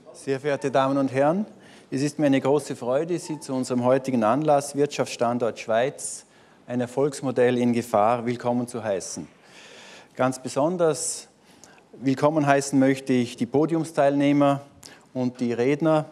Sehr verehrte Damen und Herren, es ist mir eine große Freude, Sie zu unserem heutigen Anlass Wirtschaftsstandort Schweiz, ein Erfolgsmodell in Gefahr, willkommen zu heißen. Ganz besonders willkommen heißen möchte ich die Podiumsteilnehmer und die Redner.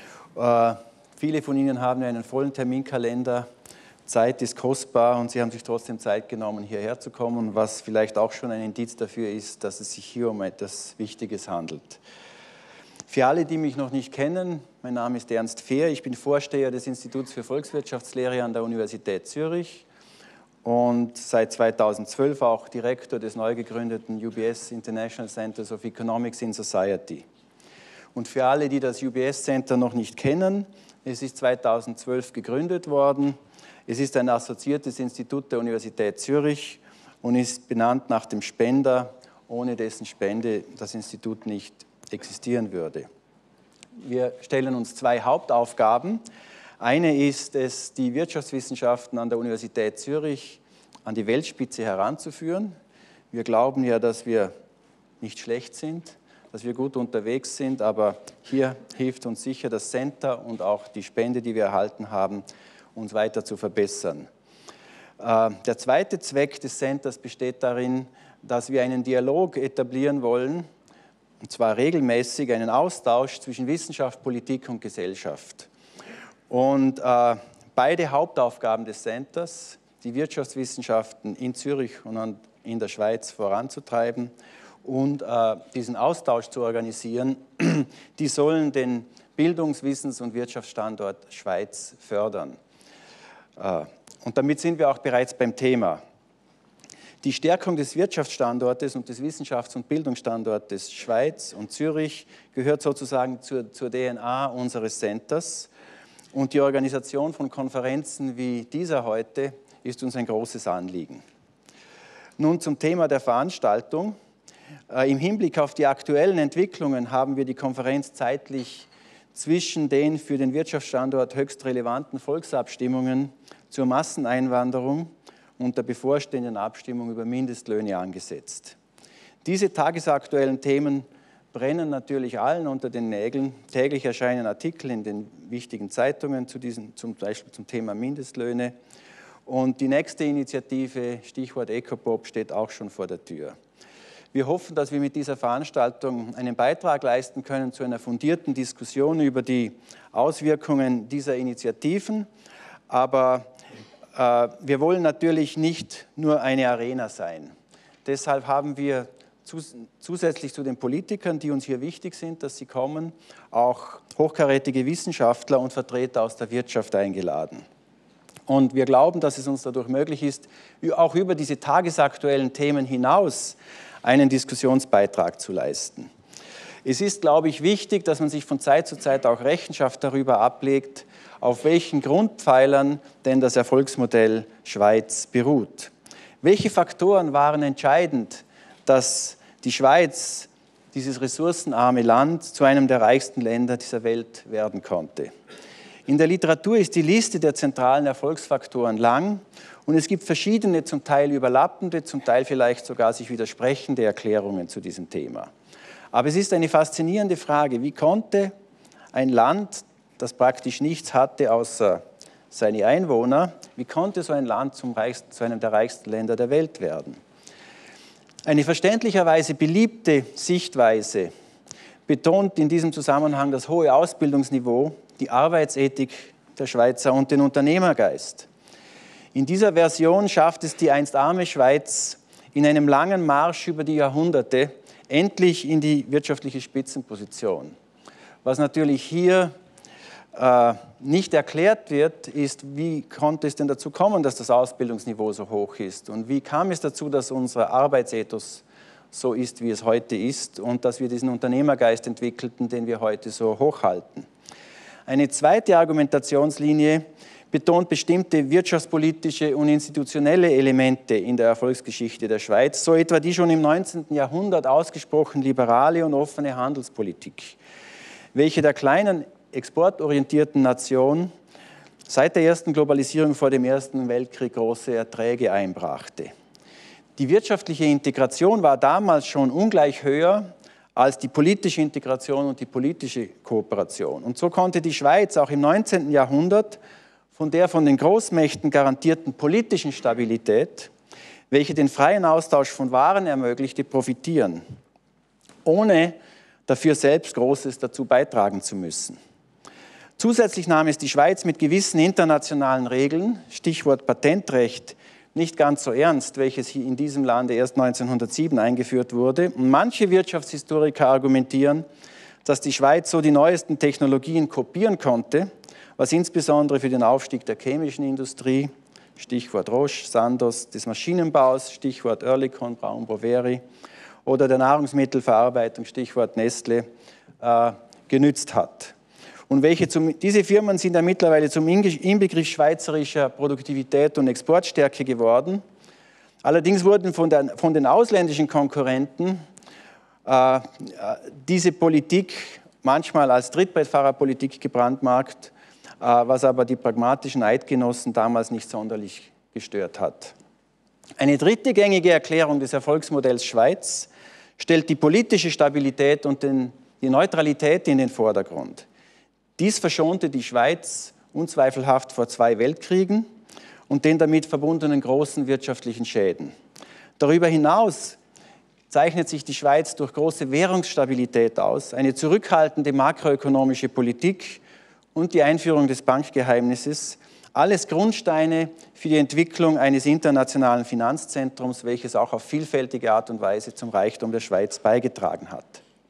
Viele von Ihnen haben einen vollen Terminkalender. Zeit ist kostbar und Sie haben sich trotzdem Zeit genommen, hierher zu kommen, was vielleicht auch schon ein Indiz dafür ist, dass es sich hier um etwas Wichtiges handelt. Für alle, die mich noch nicht kennen, mein Name ist Ernst Fehr, ich bin Vorsteher des Instituts für Volkswirtschaftslehre an der Universität Zürich und seit 2012 auch Direktor des neu gegründeten UBS International Centers of Economics in Society. Und für alle, die das UBS Center noch nicht kennen, es ist 2012 gegründet worden. Es ist ein assoziiertes Institut der Universität Zürich und ist benannt nach dem Spender, ohne dessen Spende das Institut nicht existieren würde. Wir stellen uns zwei Hauptaufgaben. Eine ist es, die Wirtschaftswissenschaften an der Universität Zürich an die Weltspitze heranzuführen. Wir glauben ja, dass wir nicht schlecht sind, dass wir gut unterwegs sind, aber hier hilft uns sicher das Center und auch die Spende, die wir erhalten haben, uns weiter zu verbessern. Der zweite Zweck des Centers besteht darin, dass wir einen Dialog etablieren wollen, und zwar regelmäßig einen Austausch zwischen Wissenschaft, Politik und Gesellschaft. Und beide Hauptaufgaben des Centers, die Wirtschaftswissenschaften in Zürich und in der Schweiz voranzutreiben und diesen Austausch zu organisieren, die sollen den Bildungs-, Wissens- und Wirtschaftsstandort Schweiz fördern. Und damit sind wir auch bereits beim Thema. Die Stärkung des Wirtschaftsstandortes und des Wissenschafts- und Bildungsstandortes Schweiz und Zürich gehört sozusagen zur DNA unseres Centers. Und die Organisation von Konferenzen wie dieser heute ist uns ein großes Anliegen. Nun zum Thema der Veranstaltung. Im Hinblick auf die aktuellen Entwicklungen haben wir die Konferenz zeitlich zwischen den für den Wirtschaftsstandort höchst relevanten Volksabstimmungen zur Masseneinwanderung und der bevorstehenden Abstimmung über Mindestlöhne angesetzt. Diese tagesaktuellen Themen brennen natürlich allen unter den Nägeln. Täglich erscheinen Artikel in den wichtigen Zeitungen zum Beispiel zum Thema Mindestlöhne. Und die nächste Initiative, Stichwort Ecopop, steht auch schon vor der Tür. Wir hoffen, dass wir mit dieser Veranstaltung einen Beitrag leisten können zu einer fundierten Diskussion über die Auswirkungen dieser Initiativen. Aber wir wollen natürlich nicht nur eine Arena sein. Deshalb haben wir zusätzlich zu den Politikern, die uns hier wichtig sind, dass sie kommen, auch hochkarätige Wissenschaftler und Vertreter aus der Wirtschaft eingeladen. Und wir glauben, dass es uns dadurch möglich ist, auch über diese tagesaktuellen Themen hinaus einen Diskussionsbeitrag zu leisten. Es ist, glaube ich, wichtig, dass man sich von Zeit zu Zeit auch Rechenschaft darüber ablegt, auf welchen Grundpfeilern denn das Erfolgsmodell Schweiz beruht. Welche Faktoren waren entscheidend, dass die Schweiz, dieses ressourcenarme Land, zu einem der reichsten Länder dieser Welt werden konnte? In der Literatur ist die Liste der zentralen Erfolgsfaktoren lang und es gibt verschiedene, zum Teil überlappende, zum Teil vielleicht sogar sich widersprechende Erklärungen zu diesem Thema. Aber es ist eine faszinierende Frage, wie konnte ein Land, das praktisch nichts hatte außer seine Einwohner, wie konnte so ein Land zu einem der reichsten Länder der Welt werden? Eine verständlicherweise beliebte Sichtweise betont in diesem Zusammenhang das hohe Ausbildungsniveau, die Arbeitsethik der Schweizer und den Unternehmergeist. In dieser Version schafft es die einst arme Schweiz in einem langen Marsch über die Jahrhunderte endlich in die wirtschaftliche Spitzenposition. Was natürlich hier nicht erklärt wird, ist, wie konnte es denn dazu kommen, dass das Ausbildungsniveau so hoch ist und wie kam es dazu, dass unser Arbeitsethos so ist, wie es heute ist und dass wir diesen Unternehmergeist entwickelten, den wir heute so hochhalten. Eine zweite Argumentationslinie betont bestimmte wirtschaftspolitische und institutionelle Elemente in der Erfolgsgeschichte der Schweiz, so etwa die schon im 19. Jahrhundert ausgesprochen liberale und offene Handelspolitik, welche der kleinen exportorientierten Nation seit der ersten Globalisierung vor dem Ersten Weltkrieg große Erträge einbrachte. Die wirtschaftliche Integration war damals schon ungleich höher als die politische Integration und die politische Kooperation. Und so konnte die Schweiz auch im 19. Jahrhundert von der von den Großmächten garantierten politischen Stabilität, welche den freien Austausch von Waren ermöglichte, profitieren, ohne dafür selbst Großes dazu beitragen zu müssen. Zusätzlich nahm es die Schweiz mit gewissen internationalen Regeln, Stichwort Patentrecht, nicht ganz so ernst, welches hier in diesem Lande erst 1907 eingeführt wurde. Und manche Wirtschaftshistoriker argumentieren, dass die Schweiz so die neuesten Technologien kopieren konnte, was insbesondere für den Aufstieg der chemischen Industrie, Stichwort Roche, Sandoz, des Maschinenbaus, Stichwort Oerlikon, Braun-Boveri, oder der Nahrungsmittelverarbeitung, Stichwort Nestle, genützt hat. Und diese Firmen sind ja mittlerweile zum Inbegriff schweizerischer Produktivität und Exportstärke geworden. Allerdings wurden von den ausländischen Konkurrenten diese Politik manchmal als Trittbrettfahrerpolitik gebrandmarkt, was aber die pragmatischen Eidgenossen damals nicht sonderlich gestört hat. Eine dritte gängige Erklärung des Erfolgsmodells Schweiz stellt die politische Stabilität und die Neutralität in den Vordergrund. Dies verschonte die Schweiz unzweifelhaft vor 2 Weltkriegen und den damit verbundenen großen wirtschaftlichen Schäden. Darüber hinaus zeichnet sich die Schweiz durch große Währungsstabilität aus, eine zurückhaltende makroökonomische Politik und die Einführung des Bankgeheimnisses, alles Grundsteine für die Entwicklung eines internationalen Finanzzentrums, welches auch auf vielfältige Art und Weise zum Reichtum der Schweiz beigetragen hat.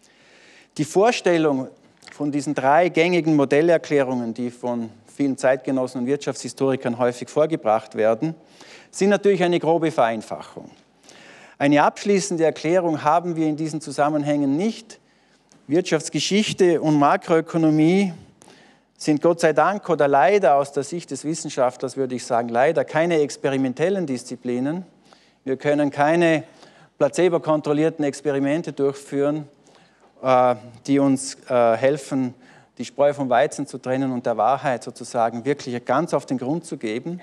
Die Vorstellung von diesen 3 gängigen Modellerklärungen, die von vielen Zeitgenossen und Wirtschaftshistorikern häufig vorgebracht werden, sind natürlich eine grobe Vereinfachung. Eine abschließende Erklärung haben wir in diesen Zusammenhängen nicht. Wirtschaftsgeschichte und Makroökonomie sind Gott sei Dank oder leider aus der Sicht des Wissenschaftlers, würde ich sagen, leider keine experimentellen Disziplinen. Wir können keine placebo-kontrollierten Experimente durchführen, die uns helfen, die Spreu vom Weizen zu trennen und der Wahrheit sozusagen wirklich ganz auf den Grund zu gehen.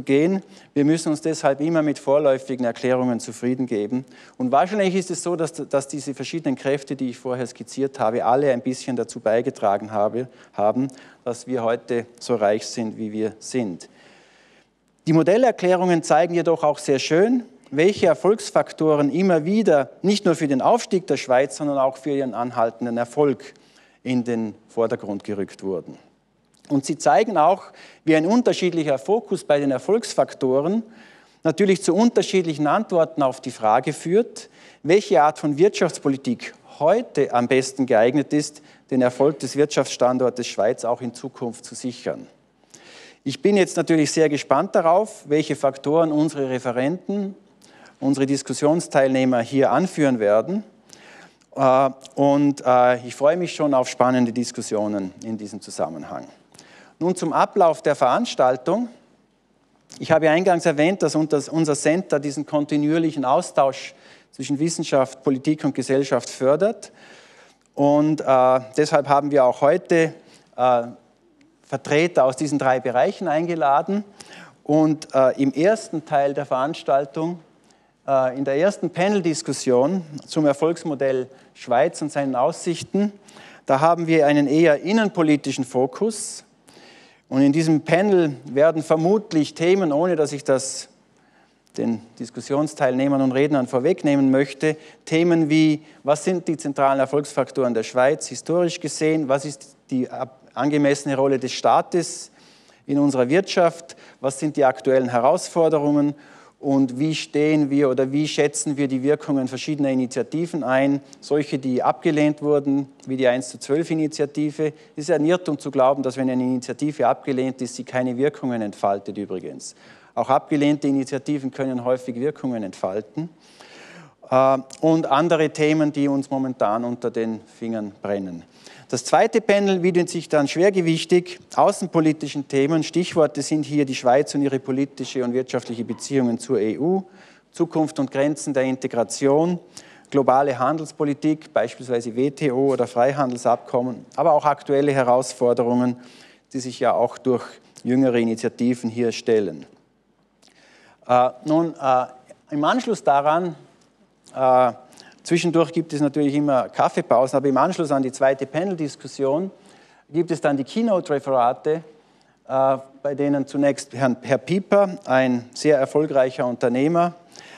Wir müssen uns deshalb immer mit vorläufigen Erklärungen zufrieden geben. Und wahrscheinlich ist es so, dass diese verschiedenen Kräfte, die ich vorher skizziert habe, alle ein bisschen dazu beigetragen haben, dass wir heute so reich sind, wie wir sind. Die Modellerklärungen zeigen jedoch auch sehr schön, welche Erfolgsfaktoren immer wieder nicht nur für den Aufstieg der Schweiz, sondern auch für ihren anhaltenden Erfolg in den Vordergrund gerückt wurden. Und sie zeigen auch, wie ein unterschiedlicher Fokus bei den Erfolgsfaktoren natürlich zu unterschiedlichen Antworten auf die Frage führt, welche Art von Wirtschaftspolitik heute am besten geeignet ist, den Erfolg des Wirtschaftsstandortes Schweiz auch in Zukunft zu sichern. Ich bin jetzt natürlich sehr gespannt darauf, welche Faktoren unsere Referenten, unsere Diskussionsteilnehmer hier anführen werden. Und ich freue mich schon auf spannende Diskussionen in diesem Zusammenhang. Nun zum Ablauf der Veranstaltung. Ich habe eingangs erwähnt, dass unser Center diesen kontinuierlichen Austausch zwischen Wissenschaft, Politik und Gesellschaft fördert. Und deshalb haben wir auch heute Vertreter aus diesen 3 Bereichen eingeladen. Und im ersten Teil der Veranstaltung, in der ersten Panel-Diskussion zum Erfolgsmodell Schweiz und seinen Aussichten, da haben wir einen eher innenpolitischen Fokus. Und in diesem Panel werden vermutlich Themen, ohne dass ich das den Diskussionsteilnehmern und Rednern vorwegnehmen möchte, Themen wie, was sind die zentralen Erfolgsfaktoren der Schweiz historisch gesehen, was ist die angemessene Rolle des Staates in unserer Wirtschaft, was sind die aktuellen Herausforderungen und wie stehen wir oder wie schätzen wir die Wirkungen verschiedener Initiativen ein, solche, die abgelehnt wurden, wie die 1:12-Initiative. Es ist ein Irrtum zu glauben, dass wenn eine Initiative abgelehnt ist, sie keine Wirkungen entfaltet übrigens. Auch abgelehnte Initiativen können häufig Wirkungen entfalten. Und andere Themen, die uns momentan unter den Fingern brennen. Das zweite Panel widmet sich dann schwergewichtig außenpolitischen Themen. Stichworte sind hier die Schweiz und ihre politische und wirtschaftliche Beziehungen zur EU, Zukunft und Grenzen der Integration, globale Handelspolitik, beispielsweise WTO oder Freihandelsabkommen, aber auch aktuelle Herausforderungen, die sich ja auch durch jüngere Initiativen hier stellen. Im Anschluss daran Zwischendurch gibt es natürlich immer Kaffeepausen, aber im Anschluss an die zweite Panel-Diskussion gibt es dann die Keynote-Referate, bei denen zunächst Herr Pieper, ein sehr erfolgreicher Unternehmer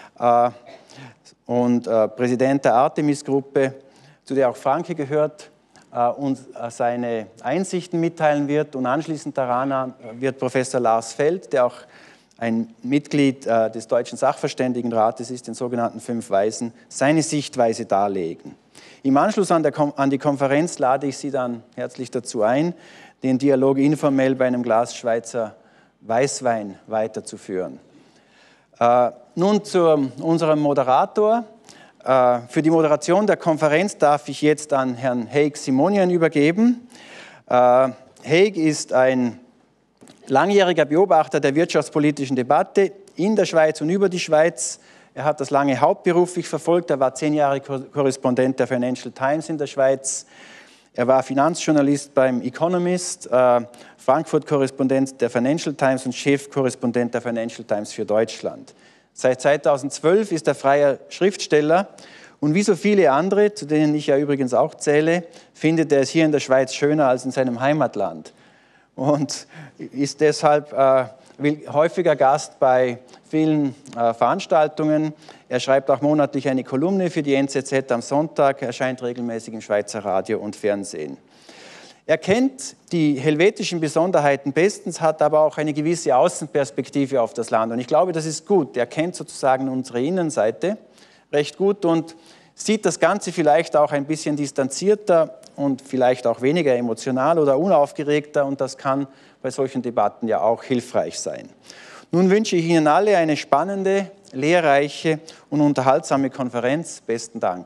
und Präsident der Artemis-Gruppe, zu der auch Franke gehört, uns seine Einsichten mitteilen wird. Und anschließend daran wird Professor Lars Feld, der auch ein Mitglied des Deutschen Sachverständigenrates ist, den sogenannten 5 Weisen, seine Sichtweise darlegen. Im Anschluss an die Konferenz lade ich Sie dann herzlich dazu ein, den Dialog informell bei einem Glas Schweizer Weißwein weiterzuführen. Nun zu unserem Moderator. Für die Moderation der Konferenz darf ich jetzt an Herrn Haig Simonian übergeben. Haig ist ein langjähriger Beobachter der wirtschaftspolitischen Debatte in der Schweiz und über die Schweiz. Er hat das lange hauptberuflich verfolgt. Er war 10 Jahre Korrespondent der Financial Times in der Schweiz. Er war Finanzjournalist beim Economist, Frankfurt-Korrespondent der Financial Times und Chefkorrespondent der Financial Times für Deutschland. Seit 2012 ist er freier Schriftsteller und wie so viele andere, zu denen ich ja übrigens auch zähle, findet er es hier in der Schweiz schöner als in seinem Heimatland und ist deshalb häufiger Gast bei vielen Veranstaltungen. Er schreibt auch monatlich eine Kolumne für die NZZ am Sonntag, erscheint regelmäßig im Schweizer Radio und Fernsehen. Er kennt die helvetischen Besonderheiten bestens, hat aber auch eine gewisse Außenperspektive auf das Land. Und ich glaube, das ist gut. Er kennt sozusagen unsere Innenseite recht gut und sieht das Ganze vielleicht auch ein bisschen distanzierter und vielleicht auch weniger emotional oder unaufgeregter. Und das kann bei solchen Debatten ja auch hilfreich sein. Nun wünsche ich Ihnen alle eine spannende, lehrreiche und unterhaltsame Konferenz. Besten Dank.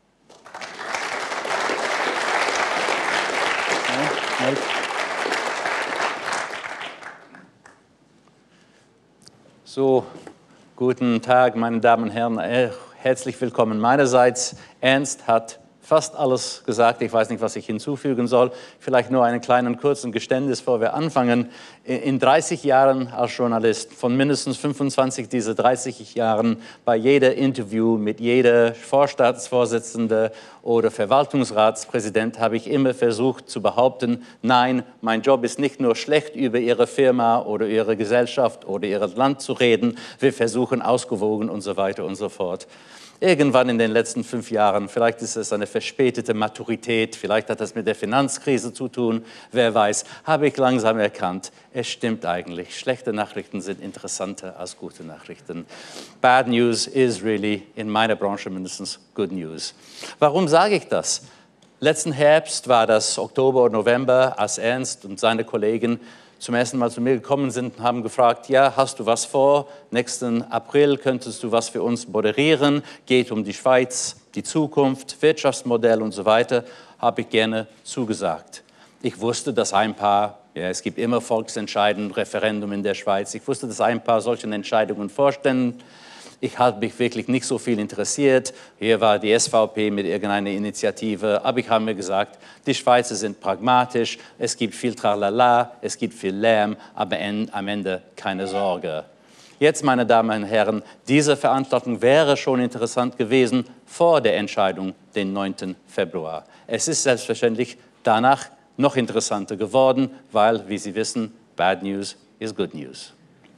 So, guten Tag, meine Damen und Herren. Herzlich willkommen meinerseits. Ernst hat fast alles gesagt. Ich weiß nicht, was ich hinzufügen soll. Vielleicht nur einen kleinen kurzen Geständnis, bevor wir anfangen. In 30 Jahren als Journalist, von mindestens 25 dieser 30 Jahren, bei jedem Interview mit jeder Vorstandsvorsitzende oder Verwaltungsratspräsident habe ich immer versucht zu behaupten, nein, mein Job ist nicht nur schlecht über Ihre Firma oder Ihre Gesellschaft oder Ihr Land zu reden, wir versuchen ausgewogen und so weiter und so fort. Irgendwann in den letzten 5 Jahren, vielleicht ist es eine verspätete Maturität, vielleicht hat das mit der Finanzkrise zu tun, wer weiß, habe ich langsam erkannt, es stimmt eigentlich. Schlechte Nachrichten sind interessanter als gute Nachrichten. Bad news is really, in meiner Branche mindestens, good news. Warum sage ich das? Letzten Herbst war das Oktober oder November, als Ernst und seine Kollegen zum ersten Mal zu mir gekommen sind und haben gefragt, ja, hast du was vor? Nächsten April könntest du was für uns moderieren, geht um die Schweiz, die Zukunft, Wirtschaftsmodell und so weiter, habe ich gerne zugesagt. Ich wusste, dass ein paar, ja, es gibt immer Volksentscheidungen, Referendum in der Schweiz, ich wusste, dass ein paar solche Entscheidungen vorstellen. Ich habe mich wirklich nicht so viel interessiert. Hier war die SVP mit irgendeiner Initiative. Aber ich habe mir gesagt, die Schweizer sind pragmatisch, es gibt viel Tralala, es gibt viel Lärm, aber am Ende keine Sorge. Jetzt, meine Damen und Herren, diese Veranstaltung wäre schon interessant gewesen vor der Entscheidung, den 9. Februar. Es ist selbstverständlich danach noch interessanter geworden, weil, wie Sie wissen, bad news is good news.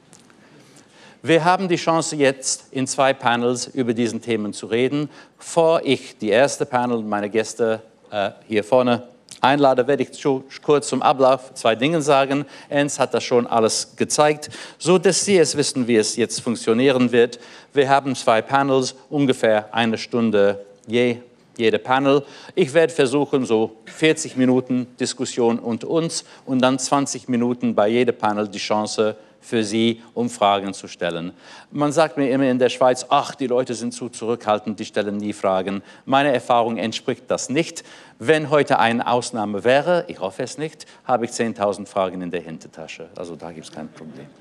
Wir haben die Chance jetzt in 2 Panels über diesen Themen zu reden. Bevor ich die erste Panel, meine Gäste hier vorne einlade, werde ich kurz zum Ablauf 2 Dinge sagen. Ernst hat das schon alles gezeigt, so dass Sie es wissen, wie es jetzt funktionieren wird. Wir haben 2 Panels, ungefähr 1 Stunde jede Panel. Ich werde versuchen, so 40 Minuten Diskussion unter uns und dann 20 Minuten bei jedem Panel die Chance für Sie, um Fragen zu stellen. Man sagt mir immer in der Schweiz, ach, die Leute sind zu zurückhaltend, die stellen nie Fragen. Meine Erfahrung entspricht das nicht. Wenn heute eine Ausnahme wäre, ich hoffe es nicht, habe ich 10.000 Fragen in der Hintertasche. Also da gibt es kein Problem.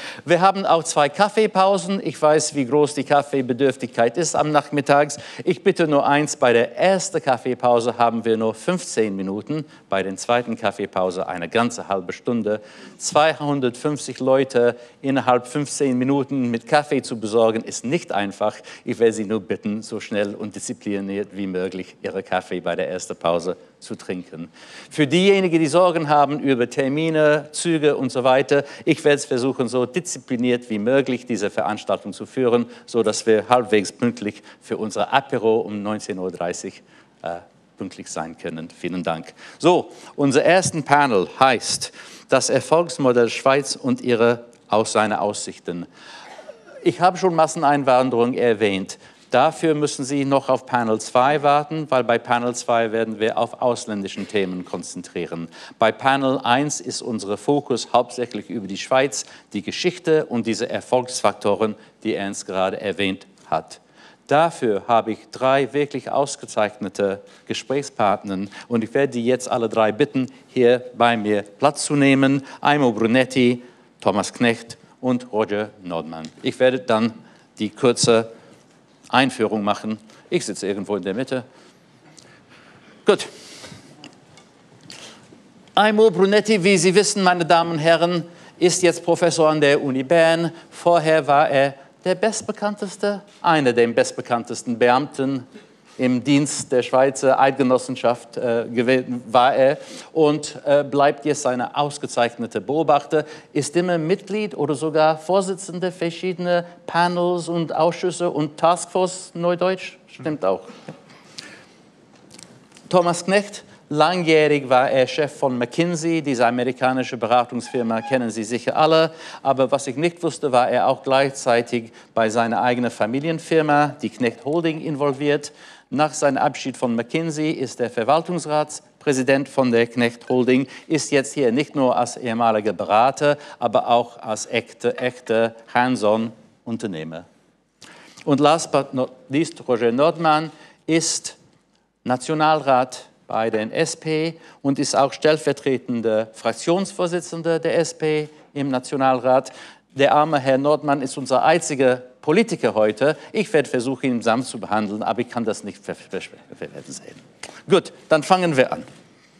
Wir haben auch 2 Kaffeepausen. Ich weiß, wie groß die Kaffeebedürftigkeit ist am Nachmittags. Ich bitte nur eins, bei der ersten Kaffeepause haben wir nur 15 Minuten, bei der zweiten Kaffeepause eine ganze halbe Stunde. 250 Leute innerhalb 15 Minuten mit Kaffee zu besorgen, ist nicht einfach. Ich werde Sie nur bitten, so schnell und diszipliniert wie möglich Ihre Kaffee bei der ersten Pause zu trinken. Für diejenigen, die Sorgen haben über Termine, Züge und so weiter, ich werde es versuchen, so diszipliniert wie möglich diese Veranstaltung zu führen, sodass wir halbwegs pünktlich für unser Apero um 19:30 Uhr pünktlich sein können. Vielen Dank. So, unser ersten Panel heißt das Erfolgsmodell Schweiz und seine Aussichten. Ich habe schon Masseneinwanderung erwähnt. Dafür müssen Sie noch auf Panel 2 warten, weil bei Panel 2 werden wir auf ausländischen Themen konzentrieren. Bei Panel 1 ist unser Fokus hauptsächlich über die Schweiz, die Geschichte und diese Erfolgsfaktoren, die Ernst gerade erwähnt hat. Dafür habe ich 3 wirklich ausgezeichnete Gesprächspartner und ich werde die jetzt alle 3 bitten, hier bei mir Platz zu nehmen. Aimo Brunetti, Thomas Knecht und Roger Nordmann. Ich werde dann die kurze Einführung machen. Ich sitze irgendwo in der Mitte. Gut. Aimo Brunetti, wie Sie wissen, meine Damen und Herren, ist jetzt Professor an der Uni Bern. Vorher war er der bestbekannteste, einer der bestbekanntesten Beamten im Dienst der Schweizer Eidgenossenschaft war er und bleibt jetzt eine ausgezeichnete Beobachter, ist immer Mitglied oder sogar Vorsitzender verschiedener Panels und Ausschüsse und Taskforce, Neudeutsch, stimmt auch. Thomas Knecht, langjährig war er Chef von McKinsey, diese amerikanische Beratungsfirma, kennen Sie sicher alle. Aber was ich nicht wusste, war er auch gleichzeitig bei seiner eigenen Familienfirma, die Knecht Holding, involviert. Nach seinem Abschied von McKinsey ist er Verwaltungsratspräsident von der Knecht Holding, ist jetzt hier nicht nur als ehemaliger Berater, aber auch als echter Hands-on-Unternehmer. Und last but not least, Roger Nordmann ist Nationalrat bei der SP und ist auch stellvertretender Fraktionsvorsitzender der SP im Nationalrat. Der arme Herr Nordmann ist unser einziger Politiker heute. Ich werde versuchen, ihn sanft zu behandeln, aber ich kann das nicht versprechen. Wir werden sehen. Gut, dann fangen wir an.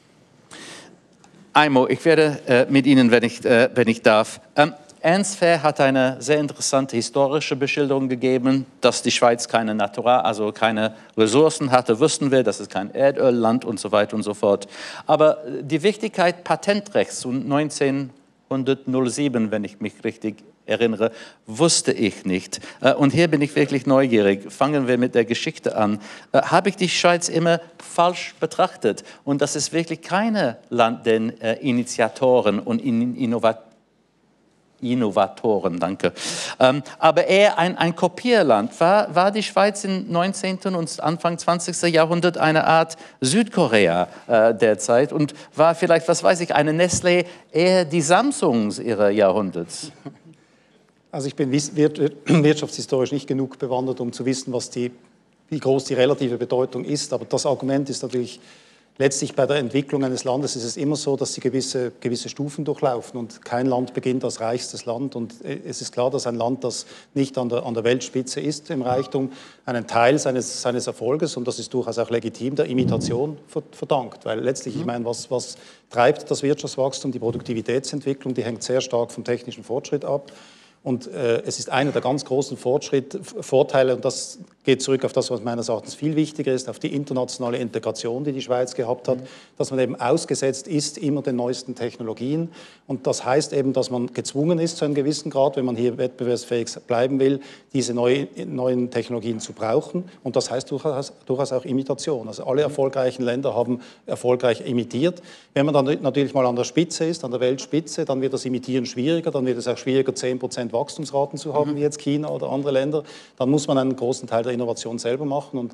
Aimo, ich werde mit Ihnen, wenn ich darf. Ernst Fehr hat eine sehr interessante historische Beschilderung gegeben, dass die Schweiz keine Ressourcen hatte, wussten wir, das ist kein Erdölland und so weiter und so fort. Aber die Wichtigkeit Patentrechts und 1907, wenn ich mich richtig erinnere, wusste ich nicht. Und hier bin ich wirklich neugierig. Fangen wir mit der Geschichte an. Habe ich die Schweiz immer falsch betrachtet? Und das ist wirklich kein Land der Initiatoren und Innovatoren, danke. Aber eher ein Kopierland. War die Schweiz im 19. und Anfang 20. Jahrhundert eine Art Südkorea derzeit und war vielleicht, was weiß ich, eine Nestlé eher die Samsungs ihrer Jahrhunderts? Also ich bin wirtschaftshistorisch nicht genug bewandert, um zu wissen, wie groß die relative Bedeutung ist. Aber das Argument ist natürlich, letztlich bei der Entwicklung eines Landes ist es immer so, dass sie gewisse Stufen durchlaufen und kein Land beginnt als reichstes Land. Und es ist klar, dass ein Land, das nicht an der Weltspitze ist im Reichtum, einen Teil seines Erfolges, und das ist durchaus auch legitim, der Imitation verdankt. Weil letztlich, ich meine, was treibt das Wirtschaftswachstum? Die Produktivitätsentwicklung, die hängt sehr stark vom technischen Fortschritt ab. Und es ist einer der ganz großen Vorteile, und das geht zurück auf das, was meines Erachtens viel wichtiger ist, auf die internationale Integration, die die Schweiz gehabt hat, dass man eben ausgesetzt ist immer den neuesten Technologien. Und das heißt eben, dass man gezwungen ist zu einem gewissen Grad, wenn man hier wettbewerbsfähig bleiben will, diese neuen Technologien zu brauchen. Und das heißt durchaus auch Imitation. Also alle erfolgreichen Länder haben erfolgreich imitiert. Wenn man dann natürlich mal an der Spitze ist, an der Weltspitze, dann wird das Imitieren schwieriger, dann wird es auch schwieriger, 10% Wachstumsraten zu haben, wie jetzt China oder andere Länder. Dann muss man einen großen Teil der Innovation selber machen. Und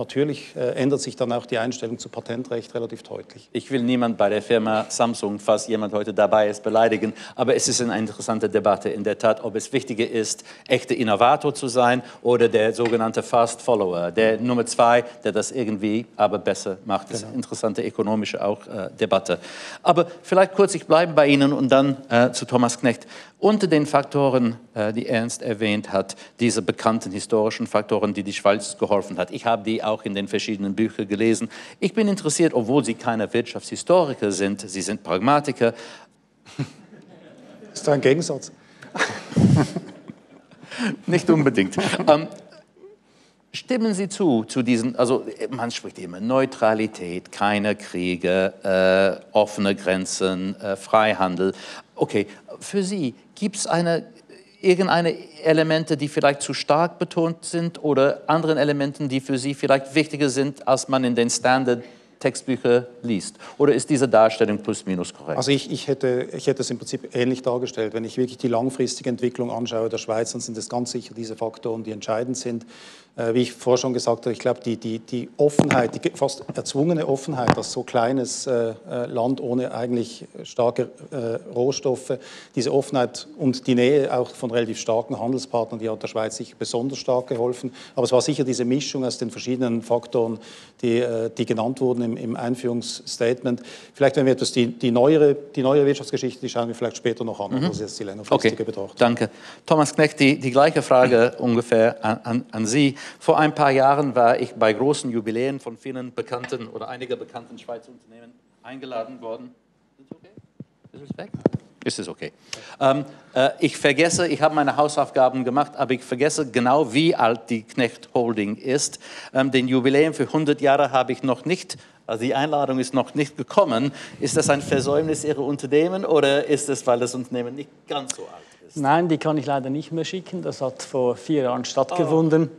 natürlich ändert sich dann auch die Einstellung zu Patentrecht relativ deutlich. Ich will niemand bei der Firma Samsung, falls jemand heute dabei ist, beleidigen, aber es ist eine interessante Debatte in der Tat, ob es wichtiger ist, echter Innovator zu sein oder der sogenannte Fast Follower, der Nummer 2, der das irgendwie aber besser macht. Das ist eine interessante ökonomische Debatte. Aber vielleicht kurz, ich bleibe bei Ihnen und dann zu Thomas Knecht. Unter den Faktoren, die Ernst erwähnt hat, diese bekannten historischen Faktoren, die die Schweiz geholfen hat. Ich habe die auch in den verschiedenen Büchern gelesen. Ich bin interessiert, obwohl Sie keine Wirtschaftshistoriker sind, Sie sind Pragmatiker. Ist da ein Gegensatz? Nicht unbedingt. Stimmen Sie zu diesen, also man spricht immer Neutralität, keine Kriege, offene Grenzen, Freihandel. Okay, für Sie, gibt es irgendeine Elemente, die vielleicht zu stark betont sind oder anderen Elementen, die für Sie vielleicht wichtiger sind, als man in den Standard-Textbüchern liest? Oder ist diese Darstellung plus minus korrekt? Also ich hätte es im Prinzip ähnlich dargestellt. Wenn ich wirklich die langfristige Entwicklung anschaue der Schweiz, dann sind es ganz sicher diese Faktoren, die entscheidend sind. Wie ich vorher schon gesagt habe, ich glaube, die Offenheit, die fast erzwungene Offenheit, dass so kleines Land ohne eigentlich starke Rohstoffe, diese Offenheit und die Nähe auch von relativ starken Handelspartnern, die hat der Schweiz sicher besonders stark geholfen. Aber es war sicher diese Mischung aus den verschiedenen Faktoren, die genannt wurden im Einführungsstatement. Vielleicht, wenn wir etwas die neuere Wirtschaftsgeschichte, die schauen wir vielleicht später noch an, das ist jetzt die längerfristige Betrachtung. Danke. Thomas Knecht, die gleiche Frage ungefähr an Sie. Vor ein paar Jahren war ich bei großen Jubiläen von vielen bekannten oder einiger bekannten Schweizer Unternehmen eingeladen worden. Ist es okay? Ist es weg? Ist es okay? Ich habe meine Hausaufgaben gemacht, aber ich vergesse genau, wie alt die Knecht Holding ist. Den Jubiläum für 100 Jahre habe ich noch nicht, also die Einladung ist noch nicht gekommen. Ist das ein Versäumnis Ihrer Unternehmen oder ist es, weil das Unternehmen nicht ganz so alt ist? Nein, die kann ich leider nicht mehr schicken. Das hat vor 4 Jahren stattgefunden.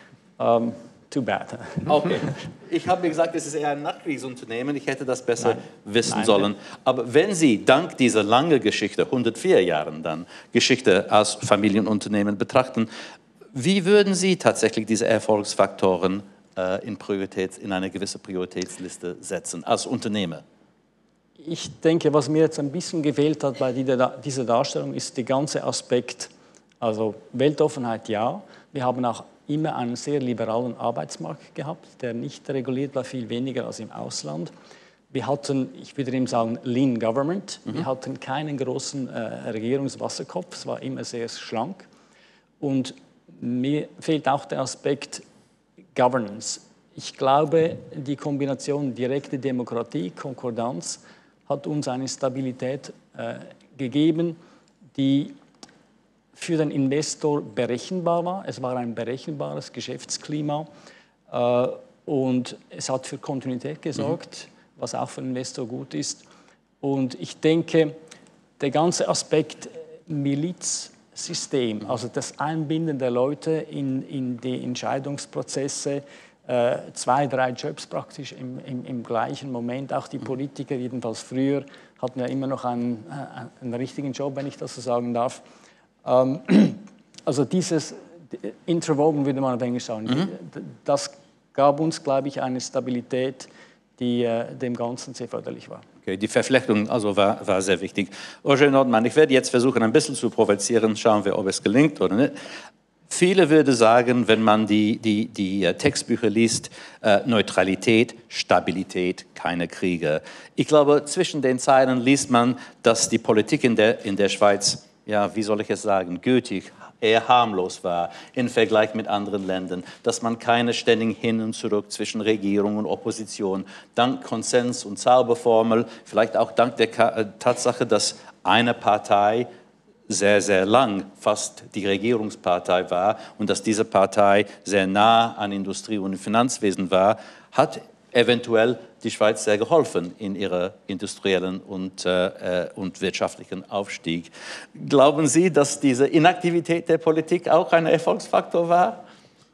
Too bad. Okay. Ich habe mir gesagt, es ist eher ein Nachkriegsunternehmen. Ich hätte das besser wissen sollen. Aber wenn Sie dank dieser langen Geschichte, 104 Jahren dann, Geschichte als Familienunternehmen betrachten, wie würden Sie tatsächlich diese Erfolgsfaktoren in eine gewisse Prioritätsliste setzen als Unternehmer? Ich denke, was mir jetzt ein bisschen gefehlt hat bei dieser Darstellung, ist der ganze Aspekt, also Weltoffenheit ja. Wir haben auch immer einen sehr liberalen Arbeitsmarkt gehabt, der nicht reguliert war, viel weniger als im Ausland. Wir hatten, ich würde eben sagen, Lean Government. Wir hatten keinen großen Regierungswasserkopf, es war immer sehr schlank. Und mir fehlt auch der Aspekt Governance. Ich glaube, die Kombination direkte Demokratie, Konkordanz hat uns eine Stabilität gegeben, die für den Investor berechenbar war. Es war ein berechenbares Geschäftsklima und es hat für Kontinuität gesorgt, was auch für den Investor gut ist. Und ich denke, der ganze Aspekt Milizsystem, also das Einbinden der Leute in die Entscheidungsprozesse, 2, 3 Jobs praktisch im gleichen Moment, auch die Politiker, jedenfalls früher, hatten ja immer noch einen richtigen Job, wenn ich das so sagen darf. Also dieses Interwoven, würde man auf Englisch sagen, das gab uns, glaube ich, eine Stabilität, die dem Ganzen sehr förderlich war. Okay, die Verflechtung also war sehr wichtig. Roger Nordmann, ich werde jetzt versuchen, ein bisschen zu provozieren, schauen wir, ob es gelingt oder nicht. Viele würden sagen, wenn man die Textbücher liest, Neutralität, Stabilität, keine Kriege. Ich glaube, zwischen den Zeilen liest man, dass die Politik in der Schweiz, ja, wie soll ich es sagen, gütig, eher harmlos war im Vergleich mit anderen Ländern, dass man keine ständigen Hin und Zurück zwischen Regierung und Opposition, dank Konsens und Zauberformel, vielleicht auch dank der Tatsache, dass eine Partei sehr, sehr lang fast die Regierungspartei war und dass diese Partei sehr nah an Industrie und Finanzwesen war, hat eventuell die Schweiz sehr geholfen in ihrem industriellen und wirtschaftlichen Aufstieg. Glauben Sie, dass diese Inaktivität der Politik auch ein Erfolgsfaktor war?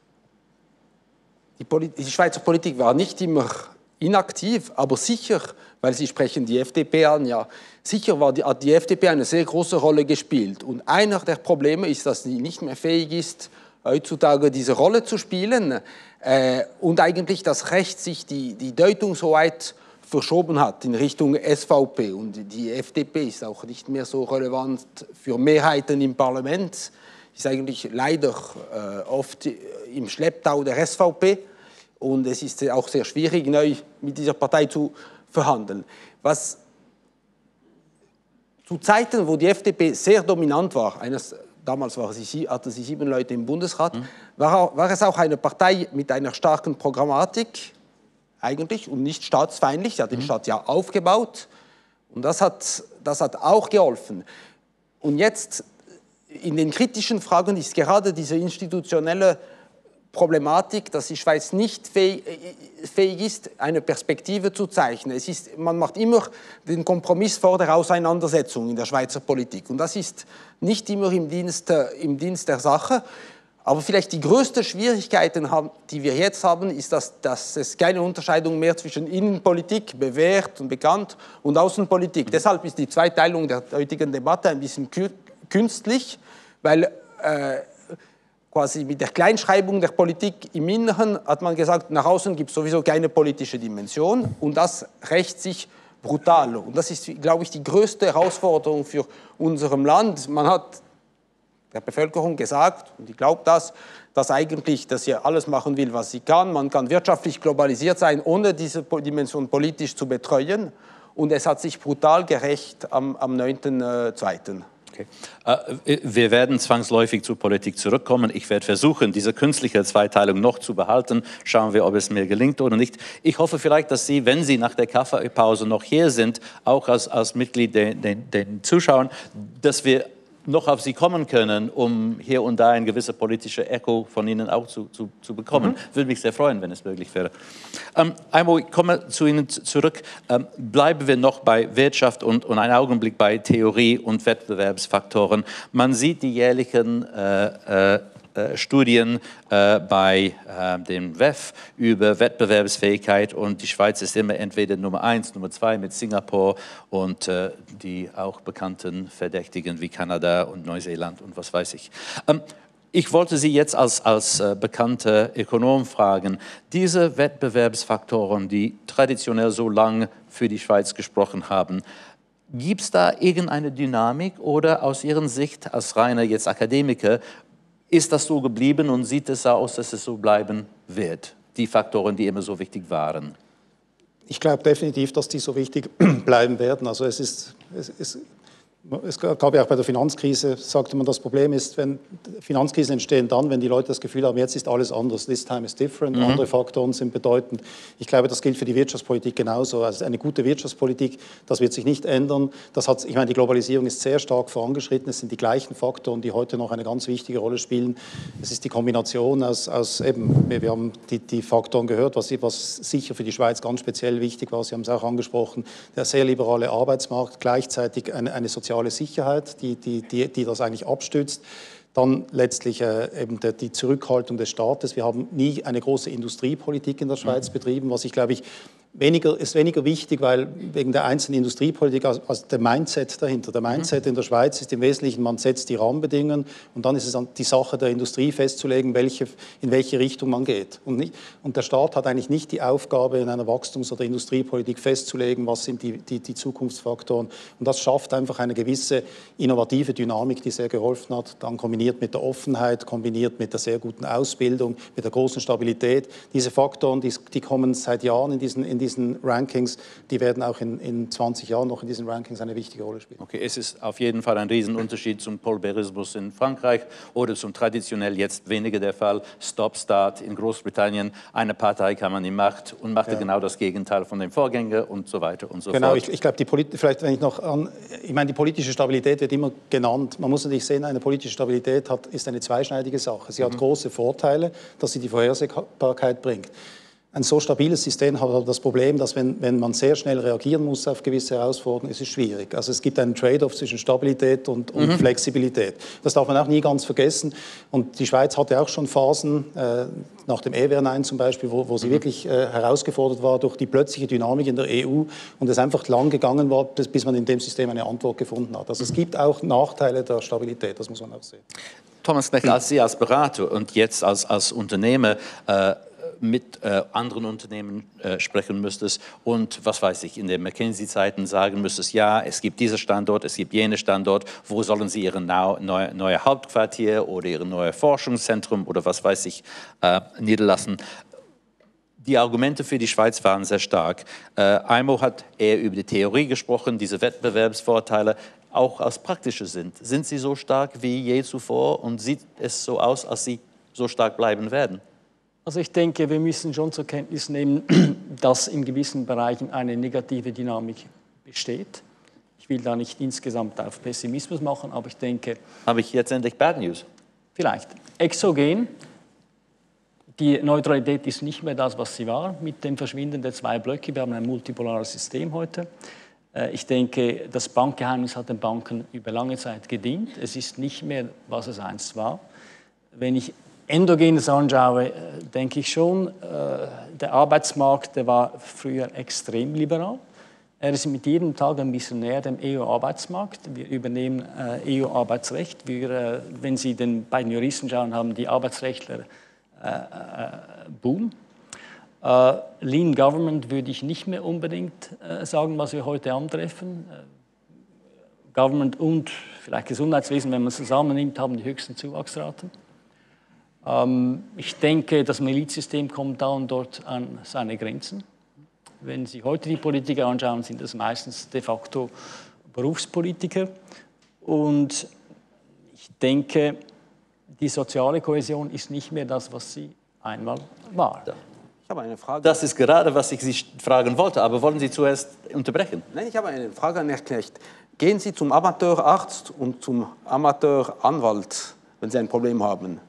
Die Schweizer Politik war nicht immer inaktiv, aber sicher, weil Sie sprechen die FDP an, ja, sicher hat die FDP eine sehr große Rolle gespielt. Und einer der Probleme ist, dass sie nicht mehr fähig ist, heutzutage diese Rolle zu spielen und eigentlich das Recht sich die Deutung so weit verschoben hat in Richtung SVP und die FDP ist auch nicht mehr so relevant für Mehrheiten im Parlament, ist eigentlich leider oft im Schlepptau der SVP und es ist auch sehr schwierig, neu mit dieser Partei zu verhandeln. Was zu Zeiten, wo die FDP sehr dominant war, damals hatte sie 7 Leute im Bundesrat, war es auch eine Partei mit einer starken Programmatik, eigentlich, und nicht staatsfeindlich. Sie hat den Staat ja aufgebaut und das hat auch geholfen. Und jetzt in den kritischen Fragen ist gerade diese institutionelle Problematik, dass die Schweiz nicht fähig ist, eine Perspektive zu zeichnen. Man macht immer den Kompromiss vor der Auseinandersetzung in der Schweizer Politik und das ist nicht immer im Dienst der Sache. Aber vielleicht die größte Schwierigkeit, die wir jetzt haben, ist, dass es keine Unterscheidung mehr zwischen Innenpolitik, bewährt und bekannt, und Außenpolitik. Deshalb ist die Zweiteilung der heutigen Debatte ein bisschen künstlich, weil quasi mit der Kleinschreibung der Politik im Inneren hat man gesagt, nach außen gibt es sowieso keine politische Dimension und das rächt sich brutal. Und das ist, glaube ich, die größte Herausforderung für unserem Land. Man hat der Bevölkerung gesagt, und ich glaube das, dass sie alles machen will, was sie kann. Man kann wirtschaftlich globalisiert sein, ohne diese Dimension politisch zu betreuen. Und es hat sich brutal gerecht am 9.2. Okay. Wir werden zwangsläufig zur Politik zurückkommen. Ich werde versuchen, diese künstliche Zweiteilung noch zu behalten. Schauen wir, ob es mir gelingt oder nicht. Ich hoffe vielleicht, dass Sie, wenn Sie nach der Kaffeepause noch hier sind, auch als Mitglied den Zuschauern, dass wir noch auf Sie kommen können, um hier und da ein gewisses politisches Echo von Ihnen auch zu bekommen. Würde mich sehr freuen, wenn es möglich wäre. Einmal, ich komme zu Ihnen zurück. Bleiben wir noch bei Wirtschaft und einen Augenblick bei Theorie und Wettbewerbsfaktoren. Man sieht die jährlichen Studien bei dem WEF über Wettbewerbsfähigkeit und die Schweiz ist immer entweder Nummer 1, Nummer 2 mit Singapur und die auch bekannten Verdächtigen wie Kanada und Neuseeland und was weiß ich. Ich wollte Sie jetzt als bekannter Ökonom fragen, diese Wettbewerbsfaktoren, die traditionell so lange für die Schweiz gesprochen haben, gibt es da irgendeine Dynamik oder aus Ihrer Sicht als reiner jetzt Akademiker, ist das so geblieben und sieht es so aus, dass es so bleiben wird? Die Faktoren, die immer so wichtig waren. Ich glaube definitiv, dass die so wichtig bleiben werden. Also es gab ja auch bei der Finanzkrise, sagte man, das Problem ist, wenn Finanzkrisen entstehen dann, wenn die Leute das Gefühl haben, jetzt ist alles anders, this time is different, andere Faktoren sind bedeutend. Ich glaube, das gilt für die Wirtschaftspolitik genauso. Also eine gute Wirtschaftspolitik, das wird sich nicht ändern. Ich meine, die Globalisierung ist sehr stark vorangeschritten, es sind die gleichen Faktoren, die heute noch eine ganz wichtige Rolle spielen. Es ist die Kombination aus eben, wir haben die Faktoren gehört, was sicher für die Schweiz ganz speziell wichtig war, Sie haben es auch angesprochen, der sehr liberale Arbeitsmarkt, gleichzeitig eine soziale Sicherheit, die das eigentlich abstützt. Dann letztlich eben die Zurückhaltung des Staates. Wir haben nie eine große Industriepolitik in der Schweiz betrieben, was ich glaube ich ist weniger wichtig, weil wegen der einzelnen Industriepolitik, also der Mindset dahinter. Der Mindset in der Schweiz ist im Wesentlichen, man setzt die Rahmenbedingungen und dann ist es die Sache der Industrie festzulegen, in welche Richtung man geht. Und der Staat hat eigentlich nicht die Aufgabe, in einer Wachstums- oder Industriepolitik festzulegen, was sind die Zukunftsfaktoren. Und das schafft einfach eine gewisse innovative Dynamik, die sehr geholfen hat. Dann kombiniert mit der Offenheit, kombiniert mit der sehr guten Ausbildung, mit der großen Stabilität. Diese Faktoren, die kommen seit Jahren in diesen Rankings, die werden auch in 20 Jahren noch in diesen Rankings eine wichtige Rolle spielen. Okay, es ist auf jeden Fall ein Riesenunterschied zum Polberismus in Frankreich oder zum traditionell jetzt weniger der Fall Stop-Start in Großbritannien. Eine Partei kam an die Macht und machte genau das Gegenteil von dem Vorgänger und so weiter und so fort. Genau, ich glaube, vielleicht wenn ich noch ich meine, die politische Stabilität wird immer genannt. Man muss natürlich sehen, eine politische Stabilität ist eine zweischneidige Sache. Sie hat große Vorteile, dass sie die Vorhersehbarkeit bringt. Ein so stabiles System hat das Problem, dass wenn man sehr schnell reagieren muss auf gewisse Herausforderungen, ist es schwierig. Also es gibt einen Trade-off zwischen Stabilität und Flexibilität. Das darf man auch nie ganz vergessen. Und die Schweiz hatte auch schon Phasen, nach dem EWR 9 zum Beispiel, wo sie wirklich herausgefordert war durch die plötzliche Dynamik in der EU und es einfach lang gegangen war, bis man in dem System eine Antwort gefunden hat. Also es gibt auch Nachteile der Stabilität, das muss man auch sehen. Thomas Knecht, als Sie als Berater und jetzt als Unternehmer mit anderen Unternehmen sprechen müsstest und, was weiß ich, in den McKinsey-Zeiten sagen müsstest, ja, es gibt diesen Standort, es gibt jenen Standort, wo sollen Sie Ihr neue Hauptquartier oder Ihr neues Forschungszentrum oder was weiß ich niederlassen. Die Argumente für die Schweiz waren sehr stark. Aimo hat eher über die Theorie gesprochen, diese Wettbewerbsvorteile, auch aus praktischer Sinn. Sind sie so stark wie je zuvor und sieht es so aus, als sie so stark bleiben werden? Also ich denke, wir müssen schon zur Kenntnis nehmen, dass in gewissen Bereichen eine negative Dynamik besteht. Ich will da nicht insgesamt auf Pessimismus machen, aber ich denke... Habe ich jetzt endlich Bad News? Vielleicht. Exogen. Die Neutralität ist nicht mehr das, was sie war, mit dem Verschwinden der 2 Blöcke. Wir haben ein multipolares System heute. Ich denke, das Bankgeheimnis hat den Banken über lange Zeit gedient. Es ist nicht mehr, was es einst war. Wenn ich Endogenes anschaue, denke ich schon, der Arbeitsmarkt, der war früher extrem liberal. Er ist mit jedem Tag ein bisschen näher dem EU-Arbeitsmarkt. Wir übernehmen EU-Arbeitsrecht. Wenn Sie bei den Juristen schauen, haben die Arbeitsrechtler Boom. Lean Government würde ich nicht mehr unbedingt sagen, was wir heute antreffen. Government und vielleicht Gesundheitswesen, wenn man es zusammennimmt, haben die höchsten Zuwachsraten. Ich denke, das Milizsystem kommt da und dort an seine Grenzen. Wenn Sie heute die Politiker anschauen, sind das meistens de facto Berufspolitiker. Und ich denke, die soziale Kohäsion ist nicht mehr das, was sie einmal war. Ich habe eine Frage. Das ist gerade, was ich Sie fragen wollte, aber wollen Sie zuerst unterbrechen? Nein, ich habe eine Frage an Herrn Knecht. Gehen Sie zum Amateurarzt und zum Amateuranwalt, wenn Sie ein Problem haben?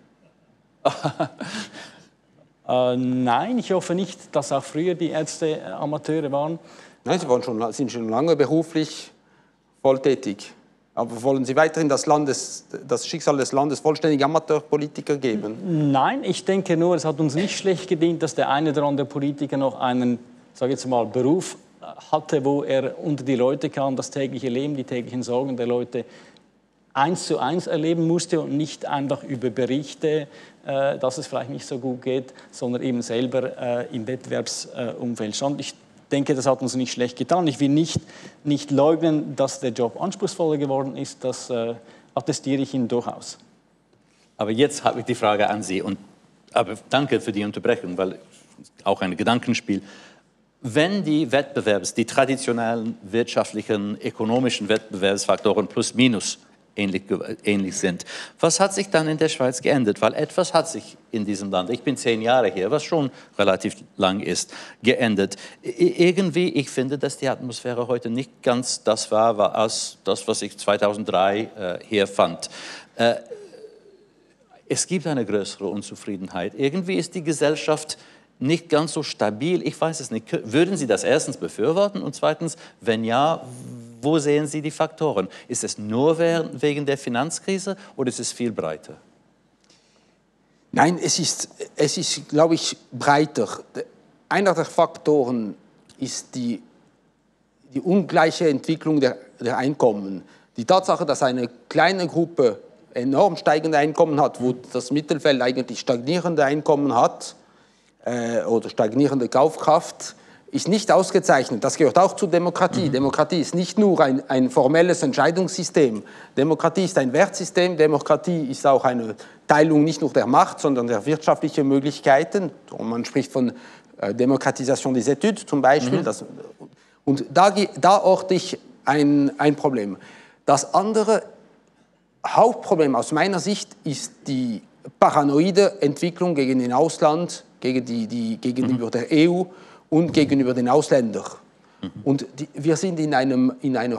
Nein, ich hoffe nicht, dass auch früher die Ärzte Amateure waren. Nein, Sie sind schon lange beruflich volltätig. Aber wollen Sie weiterhin das Schicksal des Landes vollständig Amateurpolitiker geben? Nein, ich denke nur, es hat uns nicht schlecht gedient, dass der eine oder andere Politiker noch einen, sage ich jetzt mal, Beruf hatte, wo er unter die Leute kam, das tägliche Leben, die täglichen Sorgen der Leute 1:1 erleben musste und nicht einfach über Berichte, dass es vielleicht nicht so gut geht, sondern eben selber im Wettbewerbsumfeld stand. Ich denke, das hat uns nicht schlecht getan. Ich will nicht leugnen, dass der Job anspruchsvoller geworden ist. Das attestiere ich Ihnen durchaus. Aber jetzt habe ich die Frage an Sie. Aber danke für die Unterbrechung, weil auch ein Gedankenspiel. Wenn die traditionellen wirtschaftlichen, ökonomischen Wettbewerbsfaktoren plus minus ähnlich sind. Was hat sich dann in der Schweiz geändert? Weil etwas hat sich in diesem Land, ich bin 10 Jahre hier, was schon relativ lang ist, geändert. Irgendwie, ich finde, dass die Atmosphäre heute nicht ganz das war, als das, was ich 2003 hier fand. Es gibt eine größere Unzufriedenheit. Irgendwie ist die Gesellschaft nicht ganz so stabil. Ich weiß es nicht. Würden Sie das erstens befürworten und zweitens, wenn ja, wo sehen Sie die Faktoren? Ist es nur wegen der Finanzkrise oder ist es viel breiter? Nein, es ist, glaube ich, breiter. Einer der Faktoren ist die ungleiche Entwicklung der Einkommen. Die Tatsache, dass eine kleine Gruppe enorm steigende Einkommen hat, wo das Mittelfeld eigentlich stagnierende Einkommen hat oder stagnierende Kaufkraft, ist nicht ausgezeichnet. Das gehört auch zur Demokratie. Demokratie ist nicht nur ein formelles Entscheidungssystem. Demokratie ist ein Wertsystem. Demokratie ist auch eine Teilung nicht nur der Macht, sondern der wirtschaftlichen Möglichkeiten. Man spricht von Demokratisation des Études zum Beispiel. Und da orte ich ein Problem. Das andere Hauptproblem aus meiner Sicht ist die paranoide Entwicklung gegen den Ausland, gegenüber der EU und gegenüber den Ausländern. Und wir sind in einer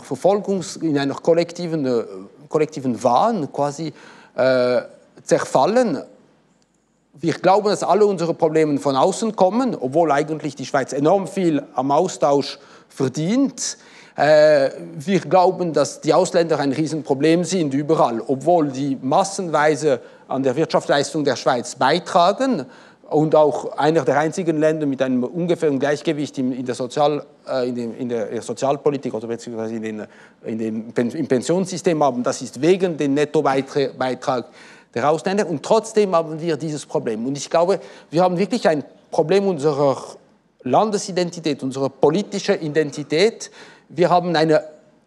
kollektiven Wahn quasi zerfallen. wir glauben, dass alle unsere Probleme von außen kommen, obwohl eigentlich die Schweiz enorm viel am Austausch verdient. Wir glauben, dass die Ausländer ein Riesenproblem sind überall, obwohl die massenweise an der Wirtschaftsleistung der Schweiz beitragen und auch einer der einzigen Länder mit einem ungefähren Gleichgewicht in der Sozialpolitik oder beziehungsweise im Pensionssystem haben. Das ist wegen dem Nettobeitrag der Ausländer. Und trotzdem haben wir dieses Problem. Und ich glaube, wir haben wirklich ein Problem unserer Landesidentität, unserer politischen Identität. Wir haben eine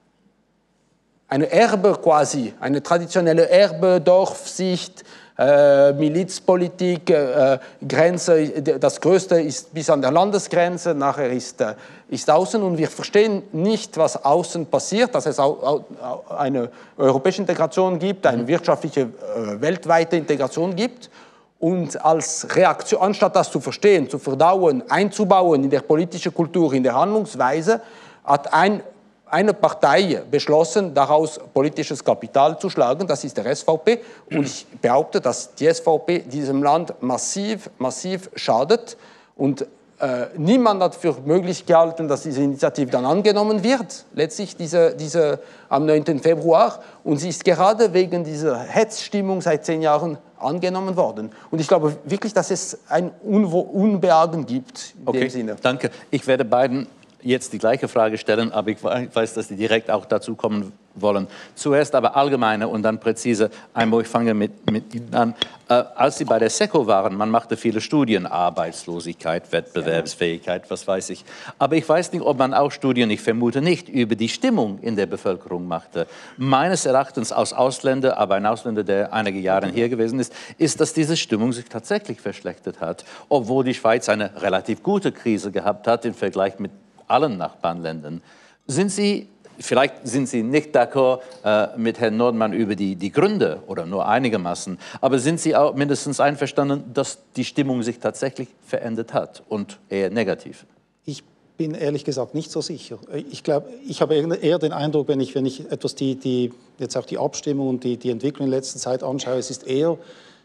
Erbe quasi, eine traditionelle Erbe-Dorfsicht, Milizpolitik, Grenze, das Größte ist bis an der Landesgrenze, nachher ist außen und wir verstehen nicht, was außen passiert, dass es auch eine europäische Integration gibt, eine wirtschaftliche, weltweite Integration gibt und als Reaktion, anstatt das zu verstehen, zu verdauen, einzubauen in der politischen Kultur, in der Handlungsweise, hat eine Partei beschlossen, daraus politisches Kapital zu schlagen, das ist der SVP. Und ich behaupte, dass die SVP diesem Land massiv schadet. Und niemand hat für möglich gehalten, dass diese Initiative dann angenommen wird, letztlich diese am 9. Februar. Und sie ist gerade wegen dieser Hetzstimmung seit 10 Jahren angenommen worden. Und ich glaube wirklich, dass es ein Unbehagen gibt in dem Sinne. Danke. Ich werde beiden jetzt die gleiche Frage stellen, aber ich weiß, dass Sie direkt auch dazu kommen wollen. Zuerst aber allgemeiner und dann präzise. Einmal, ich fange mit Ihnen an. Als Sie bei der SECO waren, man machte viele Studien, Arbeitslosigkeit, Wettbewerbsfähigkeit, was weiß ich. Aber ich weiß nicht, ob man auch Studien, ich vermute nicht, über die Stimmung in der Bevölkerung machte. Meines Erachtens als Ausländer, aber ein Ausländer, der einige Jahre hier gewesen ist, dass diese Stimmung sich tatsächlich verschlechtert hat, obwohl die Schweiz eine relativ gute Krise gehabt hat im Vergleich mit allen Nachbarländern. Vielleicht sind Sie nicht d'accord mit Herrn Nordmann über die Gründe oder nur einigermaßen, aber sind Sie auch mindestens einverstanden, dass die Stimmung sich tatsächlich verändert hat und eher negativ? Ich bin ehrlich gesagt nicht so sicher. Ich glaube, ich habe eher den Eindruck, wenn ich etwas jetzt auch die Abstimmung und die Entwicklung in letzter Zeit anschaue, es ist eher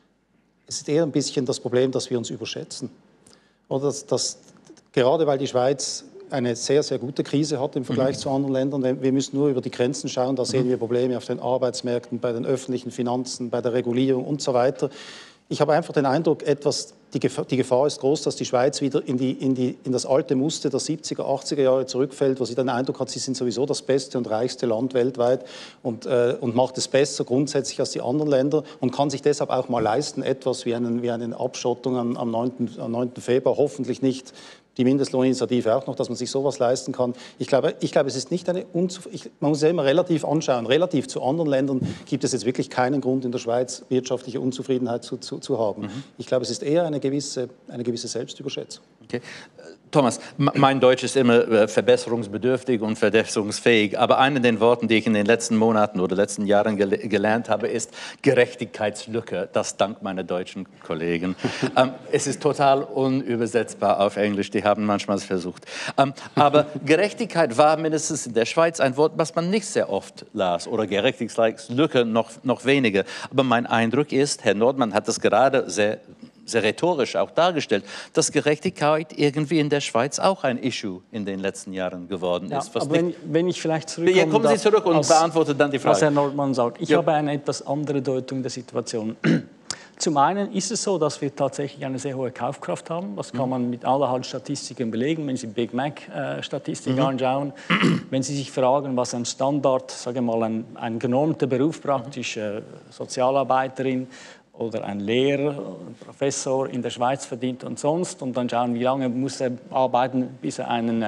ein bisschen das Problem, dass wir uns überschätzen. Oder dass gerade weil die Schweiz eine sehr, sehr gute Krise hat im Vergleich zu anderen Ländern. Wir müssen nur über die Grenzen schauen, da sehen wir Probleme auf den Arbeitsmärkten, bei den öffentlichen Finanzen, bei der Regulierung und so weiter. Ich habe einfach den Eindruck, die Gefahr ist groß, dass die Schweiz wieder in das alte Muster der 70er, 80er Jahre zurückfällt, wo sie den Eindruck hat, sie sind sowieso das beste und reichste Land weltweit und macht es besser grundsätzlich als die anderen Länder und kann sich deshalb auch mal leisten, etwas wie eine Abschottung am 9. Februar, hoffentlich nicht die Mindestlohninitiative auch noch, dass man sich sowas leisten kann. Ich glaube, es ist nicht man muss es ja immer relativ anschauen. Relativ zu anderen Ländern gibt es jetzt wirklich keinen Grund in der Schweiz, wirtschaftliche Unzufriedenheit zu haben. Ich glaube, es ist eher eine gewisse Selbstüberschätzung. Okay. Thomas, mein Deutsch ist immer verbesserungsbedürftig und verbesserungsfähig, aber eine der Worten, die ich in den letzten Monaten oder letzten Jahren gelernt habe, ist Gerechtigkeitslücke. Das dank meiner deutschen Kollegen. Es ist total unübersetzbar auf Englisch, die haben manchmal versucht. Aber Gerechtigkeit war mindestens in der Schweiz ein Wort, was man nicht sehr oft las, oder Gerechtigkeitslücke noch weniger. Aber mein Eindruck ist, Herr Nordmann hat das gerade sehr rhetorisch auch dargestellt, dass Gerechtigkeit irgendwie in der Schweiz auch ein Issue in den letzten Jahren geworden ist. Ja, aber wenn ich vielleicht zurückkomme... Ja, kommen Sie zurück und beantworten dann die Frage. Was Herr Nordmann sagt. Ich habe eine etwas andere Deutung der Situation. Zum einen ist es so, dass wir tatsächlich eine sehr hohe Kaufkraft haben. Das kann man mit allerhand Statistiken belegen, wenn Sie Big Mac-Statistik anschauen. Wenn Sie sich fragen, was ein Standard, sage ich mal, ein genormter Beruf praktisch, Sozialarbeiterin oder ein Lehrer, ein Professor in der Schweiz verdient und sonst. Und dann schauen, wie lange muss er arbeiten, bis er einen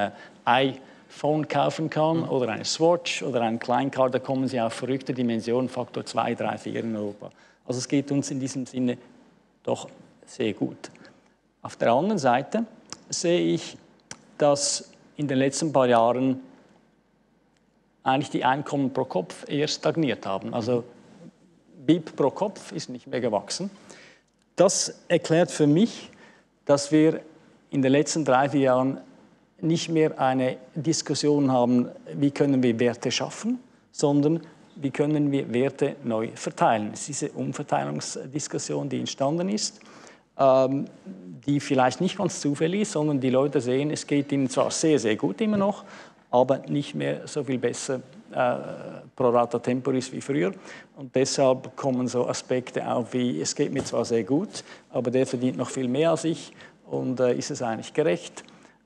iPhone kaufen kann oder eine Swatch oder einen Kleincar. Da kommen Sie auf verrückte Dimensionen, Faktor 2, 3, 4 in Europa. Also es geht uns in diesem Sinne doch sehr gut. Auf der anderen Seite sehe ich, dass in den letzten paar Jahren eigentlich die Einkommen pro Kopf eher stagniert haben. Also BIP pro Kopf ist nicht mehr gewachsen. Das erklärt für mich, dass wir in den letzten 3-4 Jahren nicht mehr eine Diskussion haben, wie können wir Werte schaffen, sondern wie können wir Werte neu verteilen. Es ist diese Umverteilungsdiskussion, die entstanden ist. die vielleicht nicht ganz zufällig ist, sondern die Leute sehen, es geht ihnen zwar sehr, sehr gut immer noch, aber nicht mehr so viel besser pro rata temporis wie früher. Und deshalb kommen so Aspekte auf wie, es geht mir zwar sehr gut, aber der verdient noch viel mehr als ich und ist es eigentlich gerecht?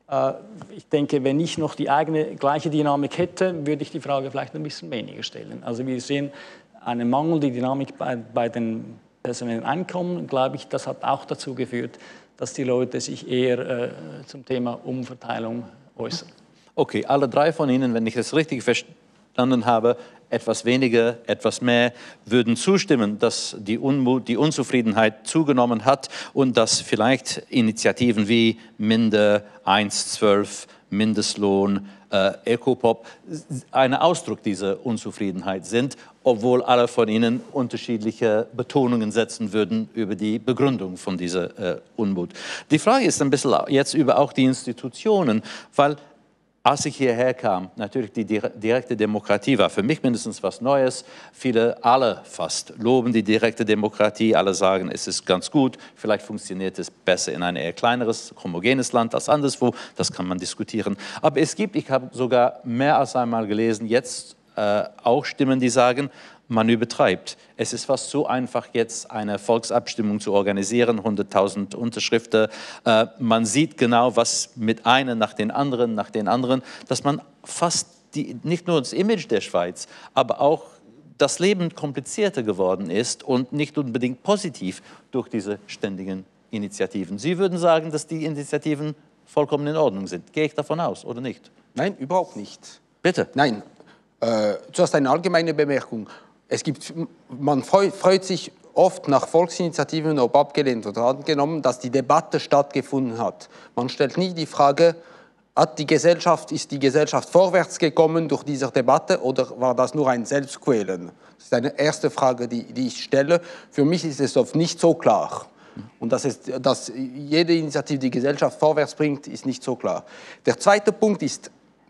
Ich denke, wenn ich noch die gleiche Dynamik hätte, würde ich die Frage vielleicht ein bisschen weniger stellen. Also wir sehen eine mangelnde Dynamik bei den personellen Einkommen, glaube ich, das hat auch dazu geführt, dass die Leute sich eher zum Thema Umverteilung äußern. Okay, alle drei von Ihnen, wenn ich das richtig verstanden habe, etwas weniger, etwas mehr, würden zustimmen, dass die Unmut, die Unzufriedenheit zugenommen hat und dass vielleicht Initiativen wie Minder, 1,12, Mindestlohn, Ecopop ein Ausdruck dieser Unzufriedenheit sind, obwohl alle von Ihnen unterschiedliche Betonungen setzen würden über die Begründung von dieser Unmut. Die Frage ist ein bisschen jetzt über auch die Institutionen, weil als ich hierher kam, natürlich die direkte Demokratie war für mich mindestens was Neues. Alle fast loben die direkte Demokratie, alle sagen, es ist ganz gut, vielleicht funktioniert es besser in ein eher kleineres, homogenes Land als anderswo, das kann man diskutieren. Aber ich habe sogar mehr als einmal gelesen, jetzt auch Stimmen, die sagen, man übertreibt. Es ist fast so einfach, jetzt eine Volksabstimmung zu organisieren, 100.000 Unterschriften. Man sieht genau, was mit einem nach den anderen, dass man fast nicht nur das Image der Schweiz, aber auch das Leben komplizierter geworden ist und nicht unbedingt positiv durch diese ständigen Initiativen. Sie würden sagen, dass die Initiativen vollkommen in Ordnung sind. Gehe ich davon aus, oder nicht? Nein, überhaupt nicht. Bitte? Nein. Zuerst eine allgemeine Bemerkung. Man freut sich oft nach Volksinitiativen, ob abgelehnt oder angenommen, dass die Debatte stattgefunden hat. Man stellt nie die Frage, ist die Gesellschaft vorwärts gekommen durch diese Debatte oder war das nur ein Selbstquälen? Das ist eine erste Frage, die ich stelle. Für mich ist es oft nicht so klar. Und dass jede Initiative die Gesellschaft vorwärts bringt, ist nicht so klar. Der zweite Punkt ist,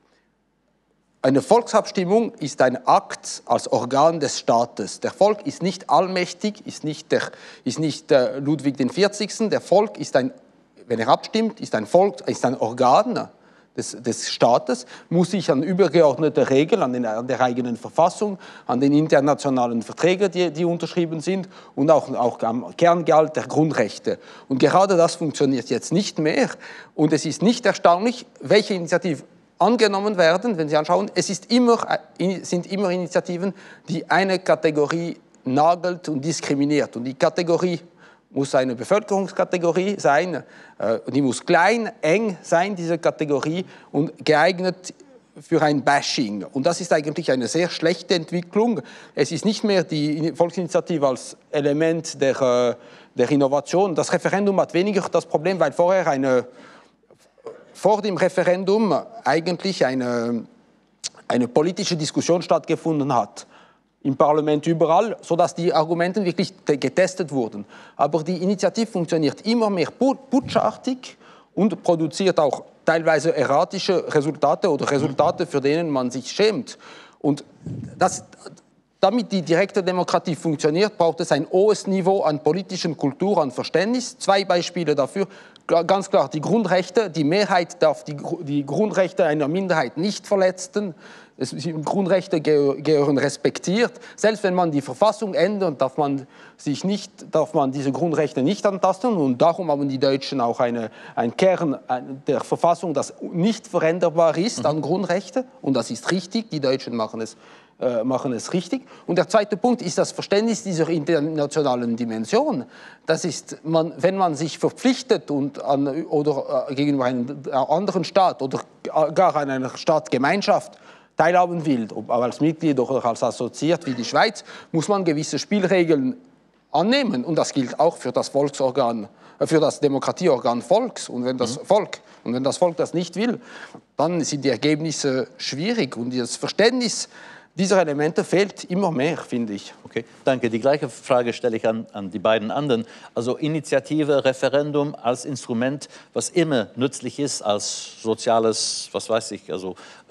eine Volksabstimmung ist ein Akt als Organ des Staates. Der Volk ist nicht allmächtig, ist nicht Ludwig XIV. Der Volk ist wenn er abstimmt, ist ein Organ des Staates, muss sich an übergeordnete Regeln, an der eigenen Verfassung, an den internationalen Verträgen, die unterschrieben sind und auch am Kerngehalt der Grundrechte. Und gerade das funktioniert jetzt nicht mehr. Und es ist nicht erstaunlich, welche Initiative angenommen werden, wenn Sie anschauen, sind immer Initiativen, die eine Kategorie nagelt und diskriminiert. Und die Kategorie muss eine Bevölkerungskategorie sein, die muss klein, eng sein, diese Kategorie, und geeignet für ein Bashing. Und das ist eigentlich eine sehr schlechte Entwicklung. Es ist nicht mehr die Volksinitiative als Element der Innovation. Das Referendum hat weniger das Problem, weil vor dem Referendum eigentlich eine politische Diskussion stattgefunden hat. Im Parlament überall, sodass die Argumente wirklich getestet wurden. Aber die Initiative funktioniert immer mehr putschartig und produziert auch teilweise erratische Resultate oder Resultate, für denen man sich schämt. Und damit die direkte Demokratie funktioniert, braucht es ein hohes Niveau an politischen Kultur, an Verständnis. 2 Beispiele dafür. Ganz klar, die Grundrechte. Die Mehrheit darf die Grundrechte einer Minderheit nicht verletzen. Grundrechte gehören respektiert. Selbst wenn man die Verfassung ändert, darf man diese Grundrechte nicht antasten. Und darum haben die Deutschen auch ein Kern der Verfassung, das nicht veränderbar ist an Grundrechte. Und das ist richtig. Die Deutschen machen es richtig. Und der zweite Punkt ist das Verständnis dieser internationalen Dimension. Das ist, wenn man sich verpflichtet oder gegenüber einem anderen Staat oder gar einer Staatsgemeinschaft teilhaben will, ob als Mitglied oder als assoziiert wie die Schweiz, muss man gewisse Spielregeln annehmen. Und das gilt auch für das Volksorgan, für das Demokratieorgan Volks. Und wenn das Volk das nicht will, dann sind die Ergebnisse schwierig. Und das Verständnis Diese Elemente fehlt immer mehr, finde ich. Okay, danke. Die gleiche Frage stelle ich an die beiden anderen. Also Initiative, Referendum als Instrument, was immer nützlich ist als soziales, was weiß ich, also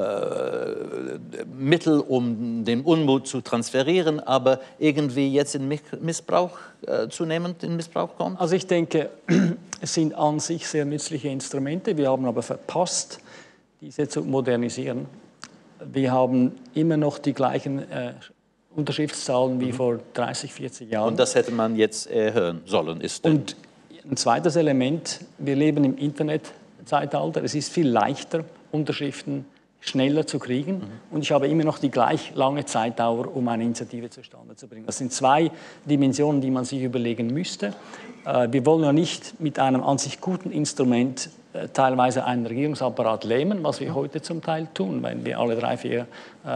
Mittel, um den Unmut zu transferieren, aber irgendwie jetzt in Missbrauch, zunehmend in Missbrauch kommt? Also ich denke, es sind an sich sehr nützliche Instrumente. Wir haben aber verpasst, diese zu modernisieren. Wir haben immer noch die gleichen Unterschriftszahlen wie vor 30, 40 Jahren. Und das hätte man jetzt erhöhen sollen. Und ein zweites Element, wir leben im Internetzeitalter. Es ist viel leichter, Unterschriften schneller zu kriegen. Und ich habe immer noch die gleich lange Zeitdauer, um eine Initiative zustande zu bringen. Das sind zwei Dimensionen, die man sich überlegen müsste. Wir wollen ja nicht mit einem an sich guten Instrument teilweise einen Regierungsapparat lähmen, was wir heute zum Teil tun, wenn wir alle 3, 4...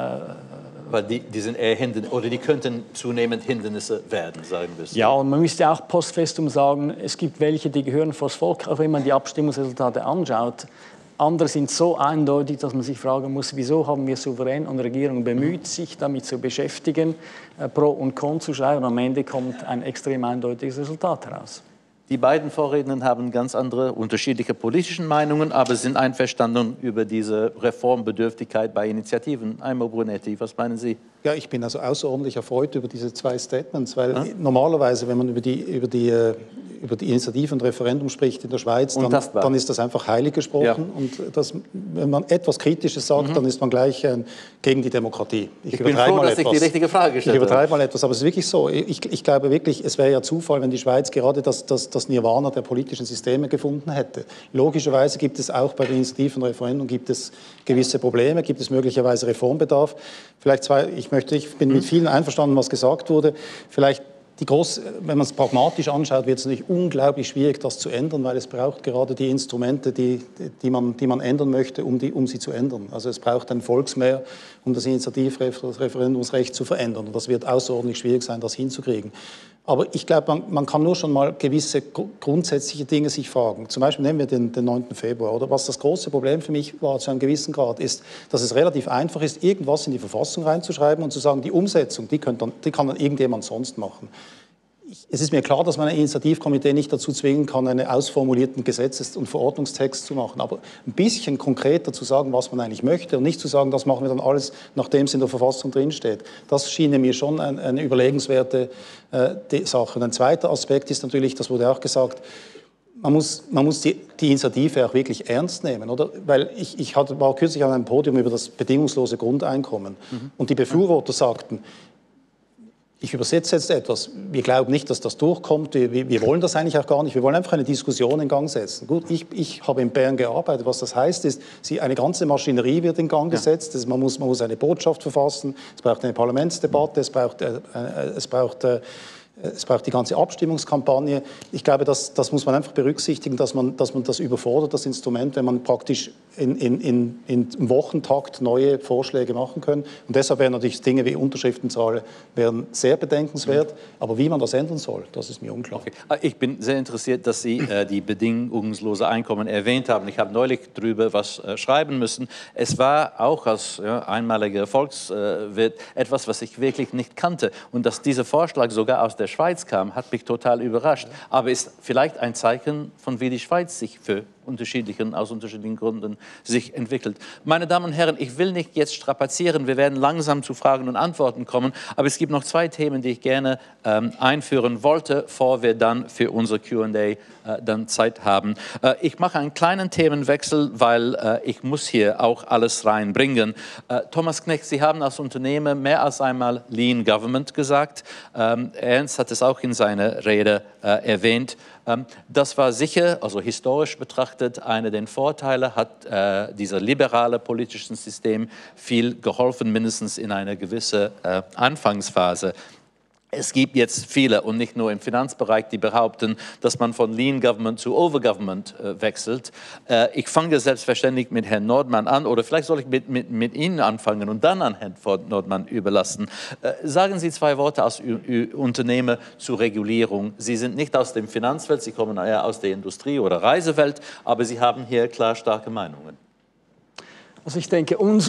Weil die sind eher die könnten zunehmend Hindernisse werden, sagen wir es. Ja, und man müsste auch post festum sagen, es gibt welche, die gehören vors Volk, auch wenn man die Abstimmungsresultate anschaut. Andere sind so eindeutig, dass man sich fragen muss, wieso haben wir Souverän und Regierung bemüht, sich damit zu beschäftigen, Pro und Con zu schreiben, und am Ende kommt ein extrem eindeutiges Resultat heraus. Die beiden Vorredner haben ganz andere, unterschiedliche politische Meinungen, aber sind einverstanden über diese Reformbedürftigkeit bei Initiativen. Einmal Brunetti, was meinen Sie? Ja, ich bin also außerordentlich erfreut über diese zwei Statements, weil normalerweise, wenn man über die Initiative und Referendum spricht in der Schweiz, dann ist das einfach heilig gesprochen. Ja. Und wenn man etwas Kritisches sagt, dann ist man gleich gegen die Demokratie. Ich bin froh, dass ich die richtige Frage gestellt habe. Ich übertreibe mal etwas, aber es ist wirklich so. Ich glaube wirklich, es wäre ja Zufall, wenn die Schweiz gerade das Nirvana der politischen Systeme gefunden hätte. Logischerweise gibt es auch bei der Initiative und Referendum gibt es gewisse Probleme, gibt es möglicherweise Reformbedarf. Vielleicht ich bin mit vielen einverstanden, was gesagt wurde. Vielleicht wenn man es pragmatisch anschaut, wird es natürlich unglaublich schwierig, das zu ändern, weil es braucht gerade die Instrumente, die man ändern möchte, um sie zu ändern. Also es braucht ein Volksmehr, um das Initiativrecht, das Referendumsrecht zu verändern. Und das wird außerordentlich schwierig sein, das hinzukriegen. Aber ich glaube, man kann nur schon mal gewisse grundsätzliche Dinge sich fragen. Zum Beispiel nehmen wir den 9. Februar. Oder was das große Problem für mich war zu einem gewissen Grad, ist, dass es relativ einfach ist, irgendwas in die Verfassung reinzuschreiben und zu sagen, die Umsetzung, die kann dann irgendjemand sonst machen. Es ist mir klar, dass man ein Initiativkomitee nicht dazu zwingen kann, einen ausformulierten Gesetzes- und Verordnungstext zu machen. Aber ein bisschen konkreter zu sagen, was man eigentlich möchte und nicht zu sagen, das machen wir dann alles, nachdem es in der Verfassung drinsteht. Das schien mir schon eine überlegenswerte Sache. Und ein zweiter Aspekt ist natürlich, das wurde auch gesagt, man muss die Initiative auch wirklich ernst nehmen, oder? Weil ich war kürzlich an einem Podium über das bedingungslose Grundeinkommen und die Befürworter sagten, ich übersetze jetzt etwas. Wir glauben nicht, dass das durchkommt. Wir wollen das eigentlich auch gar nicht. Wir wollen einfach eine Diskussion in Gang setzen. Gut, ich habe in Bern gearbeitet. Was das heißt, ist, eine ganze Maschinerie wird in Gang gesetzt. Ja. Man muss eine Botschaft verfassen. Es braucht eine Parlamentsdebatte. Es braucht die ganze Abstimmungskampagne. Ich glaube, das muss man einfach berücksichtigen, dass man das überfordert, das Instrument, wenn man praktisch im Wochentakt neue Vorschläge machen kann. Und deshalb wären natürlich Dinge wie Unterschriftenzahl wären sehr bedenkenswert. Aber wie man das ändern soll, das ist mir unklar. Okay. Ich bin sehr interessiert, dass Sie die bedingungslose Einkommen erwähnt haben. Ich habe neulich darüber was schreiben müssen. Es war auch als einmaliger Volkswirt etwas, was ich wirklich nicht kannte. Und dass dieser Vorschlag sogar aus der Schweiz kam, hat mich total überrascht. Aber ist vielleicht ein Zeichen, von wie die Schweiz sich aus unterschiedlichen Gründen sich entwickelt. Meine Damen und Herren, ich will nicht jetzt strapazieren, wir werden langsam zu Fragen und Antworten kommen, aber es gibt noch zwei Themen, die ich gerne einführen wollte, bevor wir dann für unser Q&A dann Zeit haben. Ich mache einen kleinen Themenwechsel, weil ich muss hier auch alles reinbringen. Thomas Knecht, Sie haben als Unternehmer mehr als einmal Lean Government gesagt. Ernst hat es auch in seiner Rede erwähnt. Das war sicher, also historisch betrachtet, einer der Vorteile, hat dieser liberale politische System viel geholfen, mindestens in einer gewissen Anfangsphase. Es gibt jetzt viele, und nicht nur im Finanzbereich, die behaupten, dass man von Lean Government zu Overgovernment wechselt. Ich fange selbstverständlich mit Herrn Nordmann an, oder vielleicht soll ich mit Ihnen anfangen und dann an Herrn Nordmann überlassen. Sagen Sie zwei Worte als Unternehmer zur Regulierung. Sie sind nicht aus dem Finanzwelt, Sie kommen eher aus der Industrie- oder Reisewelt, aber Sie haben hier klar starke Meinungen. Also ich denke, uns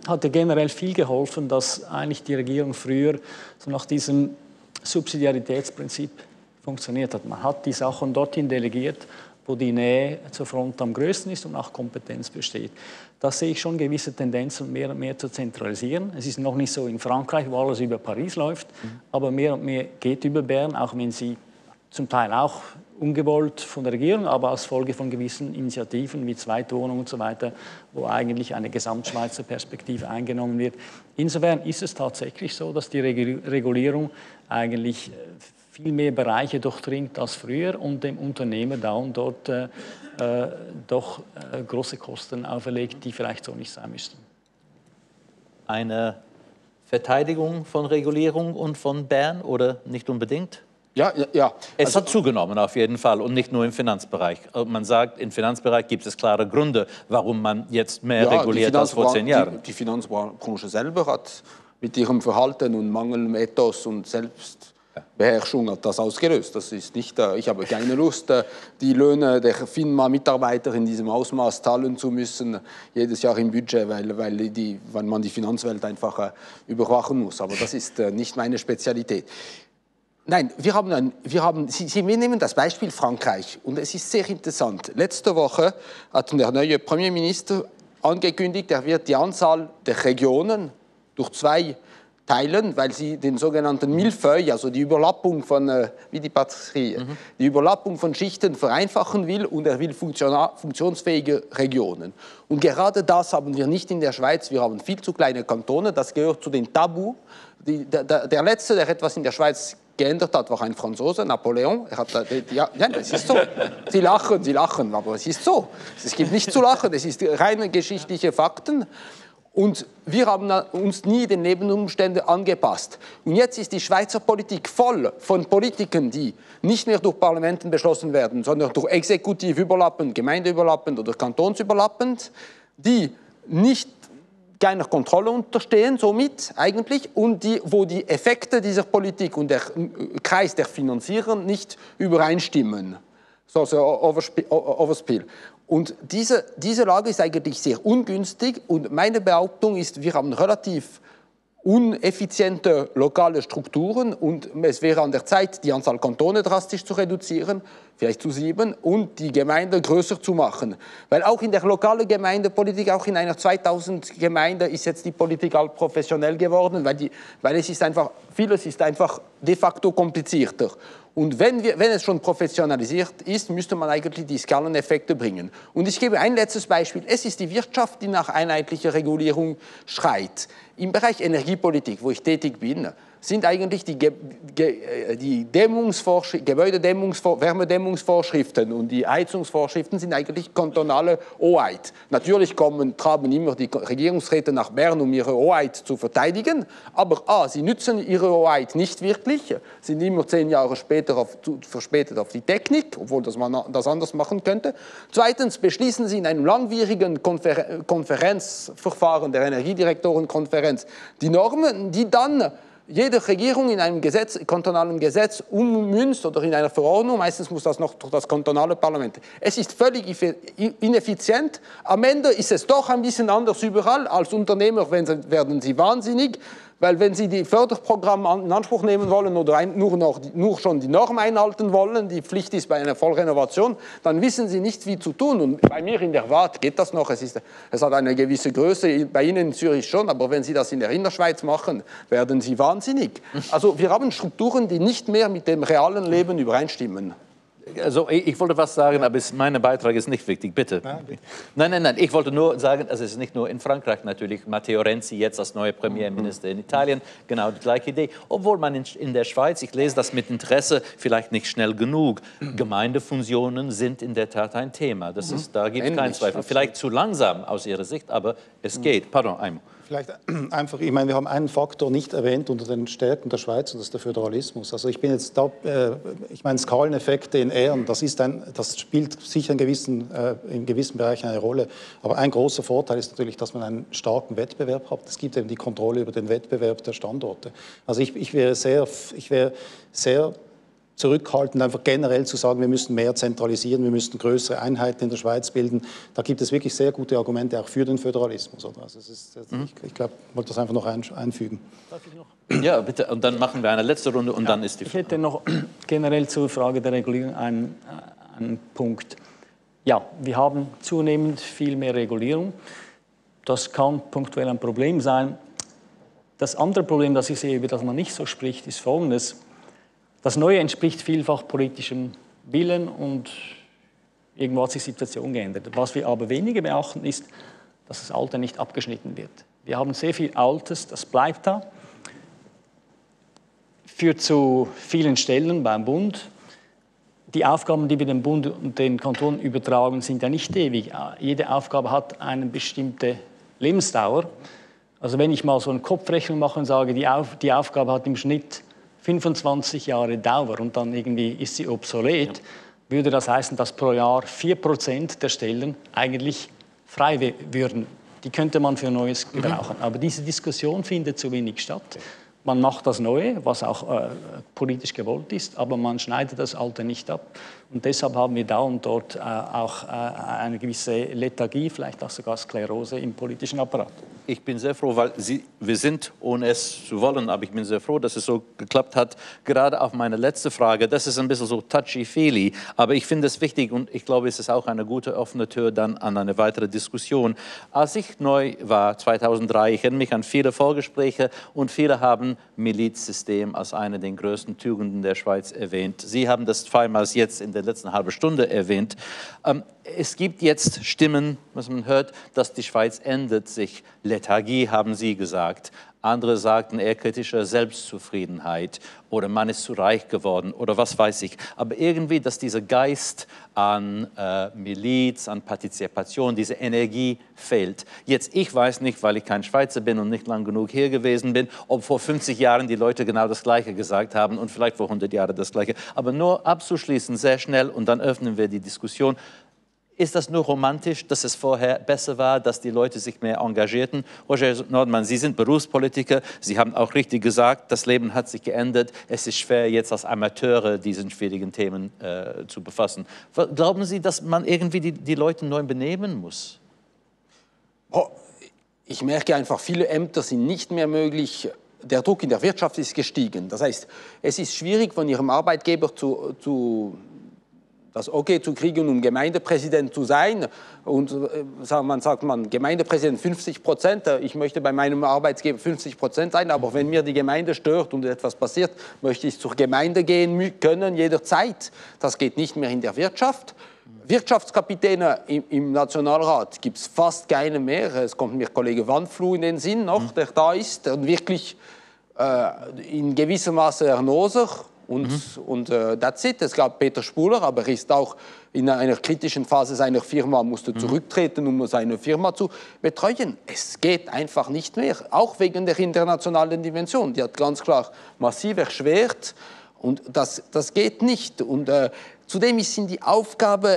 hat ja generell viel geholfen, dass eigentlich die Regierung früher so nach diesem Subsidiaritätsprinzip funktioniert hat. Man hat die Sachen dorthin delegiert, wo die Nähe zur Front am größten ist und auch Kompetenz besteht. Da sehe ich schon gewisse Tendenzen, mehr und mehr zu zentralisieren. Es ist noch nicht so in Frankreich, wo alles über Paris läuft, aber mehr und mehr geht über Bern, auch wenn sie zum Teil auch ungewollt von der Regierung, aber als Folge von gewissen Initiativen wie Zweitwohnungen und so weiter, wo eigentlich eine Gesamtschweizer Perspektive eingenommen wird. Insofern ist es tatsächlich so, dass die Regulierung eigentlich viel mehr Bereiche durchdringt als früher und dem Unternehmer da und dort doch große Kosten auferlegt, die vielleicht so nicht sein müssten. Eine Verteidigung von Regulierung und von Bern oder nicht unbedingt? Ja. Es hat zugenommen auf jeden Fall und nicht nur im Finanzbereich. Man sagt, im Finanzbereich gibt es klare Gründe, warum man jetzt mehr reguliert als vor 10 Jahren. Die Finanzbranche selber hat mit ihrem Verhalten und mangelndem Ethos und Selbstbeherrschung hat das ausgelöst. Das ist nicht, ich habe keine Lust, die Löhne der FINMA-Mitarbeiter in diesem Ausmaß zahlen zu müssen, jedes Jahr im Budget, weil man die Finanzwelt einfach überwachen muss. Aber das ist nicht meine Spezialität. Nein, wir nehmen das Beispiel Frankreich und es ist sehr interessant. Letzte Woche hat der neue Premierminister angekündigt, er wird die Anzahl der Regionen durch 2 teilen, weil sie den sogenannten Millefeuille, also die Überlappung von, wie die Patisserie, die Überlappung von Schichten vereinfachen will und er will funktionsfähige Regionen. Und gerade das haben wir nicht in der Schweiz, wir haben viel zu kleine Kantone, das gehört zu den Tabu. Der Letzte, der etwas in der Schweiz geändert hat, war ein Franzose, Napoleon. Das ist so. Sie lachen, aber es ist so. Es gibt nichts zu lachen, es ist reine geschichtliche Fakten. Und wir haben uns nie den Nebenumständen angepasst. Und jetzt ist die Schweizer Politik voll von Politiken, die nicht mehr durch Parlamenten beschlossen werden, sondern durch exekutiv überlappend, gemeindeüberlappend oder kantonsüberlappend, die nicht keiner Kontrolle unterstehen, somit eigentlich, und wo die Effekte dieser Politik und der Kreis der Finanzierer nicht übereinstimmen. So Overspiel. Und diese Lage ist eigentlich sehr ungünstig und meine Behauptung ist, wir haben relativ uneffiziente lokale Strukturen und es wäre an der Zeit, die Anzahl Kantone drastisch zu reduzieren, vielleicht zu 7, und die Gemeinde größer zu machen. Weil auch in der lokalen Gemeindepolitik, auch in einer 2000 Gemeinde ist jetzt die Politik all professionell geworden, weil es ist einfach, vieles ist einfach de facto komplizierter. Und wenn es schon professionalisiert ist, müsste man eigentlich die Skaleneffekte bringen. Und ich gebe ein letztes Beispiel. Es ist die Wirtschaft, die nach einheitlicher Regulierung schreit. Im Bereich Energiepolitik, wo ich tätig bin, sind eigentlich die Wärmedämmungsvorschriften und die Heizungsvorschriften sind eigentlich kantonale Hoheit. Natürlich traben immer die Regierungsräte nach Bern, um ihre Hoheit zu verteidigen, aber sie nützen ihre Hoheit nicht wirklich, sind immer 10 Jahre verspätet auf die Technik, obwohl man das anders machen könnte. Zweitens beschließen sie in einem langwierigen Konferenzverfahren der Energiedirektorenkonferenz die Normen, die dann jede Regierung in einem kantonalen Gesetz ummünzt oder in einer Verordnung, meistens muss das noch durch das kantonale Parlament. Es ist völlig ineffizient. Am Ende ist es doch ein bisschen anders überall. Als Unternehmer werden Sie wahnsinnig, weil wenn Sie die Förderprogramme in Anspruch nehmen wollen oder nur schon die Norm einhalten wollen, die Pflicht ist bei einer Vollrenovation, dann wissen Sie nicht, wie zu tun. Und bei mir in der Waadt geht das noch, es hat eine gewisse Größe, bei Ihnen in Zürich schon, aber wenn Sie das in der Innerschweiz machen, werden Sie wahnsinnig. Also wir haben Strukturen, die nicht mehr mit dem realen Leben übereinstimmen. Also ich wollte was sagen, aber mein Beitrag ist nicht wichtig, bitte. Nein. Ich wollte nur sagen, also es ist nicht nur in Frankreich natürlich, Matteo Renzi jetzt als neuer Premierminister in Italien, genau die gleiche Idee. Obwohl man in der Schweiz, ich lese das mit Interesse, vielleicht nicht schnell genug, Gemeindefusionen sind in der Tat ein Thema. Da gibt es keinen Zweifel. Vielleicht zu langsam aus Ihrer Sicht, aber es geht. Pardon, einmal. Vielleicht einfach, ich meine, wir haben einen Faktor nicht erwähnt unter den Stärken der Schweiz und das ist der Föderalismus. Also ich bin jetzt da, ich meine, Skaleneffekte in Ehren, das spielt sicher in gewissen Bereichen eine Rolle. Aber ein großer Vorteil ist natürlich, dass man einen starken Wettbewerb hat. Es gibt eben die Kontrolle über den Wettbewerb der Standorte. Also ich wäre sehr zurückhaltend, einfach generell zu sagen, wir müssen mehr zentralisieren, wir müssen größere Einheiten in der Schweiz bilden. Da gibt es wirklich sehr gute Argumente auch für den Föderalismus. Oder? Also ich glaube, ich wollte das einfach noch einfügen. Darf ich noch? Ja, bitte. Und dann machen wir eine letzte Runde und dann ist die Frage. Ich hätte noch generell zur Frage der Regulierung einen Punkt. Ja, wir haben zunehmend viel mehr Regulierung. Das kann punktuell ein Problem sein. Das andere Problem, das ich sehe, über das man nicht so spricht, ist folgendes. Das Neue entspricht vielfach politischem Willen und irgendwo hat sich die Situation geändert. Was wir aber weniger beachten, ist, dass das Alte nicht abgeschnitten wird. Wir haben sehr viel Altes, das bleibt da, führt zu vielen Stellen beim Bund. Die Aufgaben, die wir dem Bund und den Kantonen übertragen, sind ja nicht ewig. Jede Aufgabe hat eine bestimmte Lebensdauer. Also wenn ich mal so eine Kopfrechnung mache und sage, die Aufgabe hat im Schnitt 25 Jahre Dauer und dann irgendwie ist sie obsolet, würde das heißen, dass pro Jahr 4% der Stellen eigentlich frei würden. Die könnte man für Neues gebrauchen. Aber diese Diskussion findet zu wenig statt. Man macht das Neue, was auch politisch gewollt ist, aber man schneidet das Alte nicht ab. Und deshalb haben wir da und dort auch eine gewisse Lethargie, vielleicht auch sogar Sklerose im politischen Apparat. Ich bin sehr froh, weil wir sind, ohne es zu wollen, aber ich bin sehr froh, dass es so geklappt hat. Gerade auf meine letzte Frage, das ist ein bisschen so touchy-feely, aber ich finde es wichtig und ich glaube, es ist auch eine gute offene Tür dann an eine weitere Diskussion. Als ich neu war, 2003, ich erinnere mich an viele Vorgespräche und viele haben Milizsystem als eine der größten Tugenden der Schweiz erwähnt. Sie haben das zweimal jetzt in der letzten halben Stunde erwähnt. Es gibt jetzt Stimmen, was man hört, dass die Schweiz ändert sich. Lethargie, haben Sie gesagt. Andere sagten eher kritische Selbstzufriedenheit oder man ist zu reich geworden oder was weiß ich. Aber irgendwie, dass dieser Geist an Miliz, an Partizipation, diese Energie fehlt. Jetzt, ich weiß nicht, weil ich kein Schweizer bin und nicht lang genug hier gewesen bin, ob vor 50 Jahren die Leute genau das Gleiche gesagt haben und vielleicht vor 100 Jahren das Gleiche. Aber nur abzuschließen, sehr schnell und dann öffnen wir die Diskussion. Ist das nur romantisch, dass es vorher besser war, dass die Leute sich mehr engagierten? Roger Nordmann, Sie sind Berufspolitiker. Sie haben auch richtig gesagt, das Leben hat sich geändert. Es ist schwer, jetzt als Amateure diesen schwierigen Themen zu befassen. Glauben Sie, dass man irgendwie die Leute neu benehmen muss? Oh, ich merke einfach, viele Ämter sind nicht mehr möglich. Der Druck in der Wirtschaft ist gestiegen. Das heißt, es ist schwierig, von Ihrem Arbeitgeber das Okay zu kriegen, um Gemeindepräsident zu sein. Und man sagt, Gemeindepräsident 50%, ich möchte bei meinem Arbeitgeber 50% sein, aber wenn mir die Gemeinde stört und etwas passiert, möchte ich zur Gemeinde gehen können, jederzeit. Das geht nicht mehr in der Wirtschaft. Wirtschaftskapitäne im Nationalrat gibt es fast keine mehr. Es kommt mir Kollege Wandfluh in den Sinn noch, der da ist und wirklich in gewissem Maße Herr Noser. Und that's it. Es gab Peter Spuler, aber er ist auch in einer kritischen Phase seiner Firma, musste zurücktreten, um seine Firma zu betreuen. Es geht einfach nicht mehr, auch wegen der internationalen Dimension. Die hat ganz klar massiv erschwert und das geht nicht. Und zudem sind die Aufgabe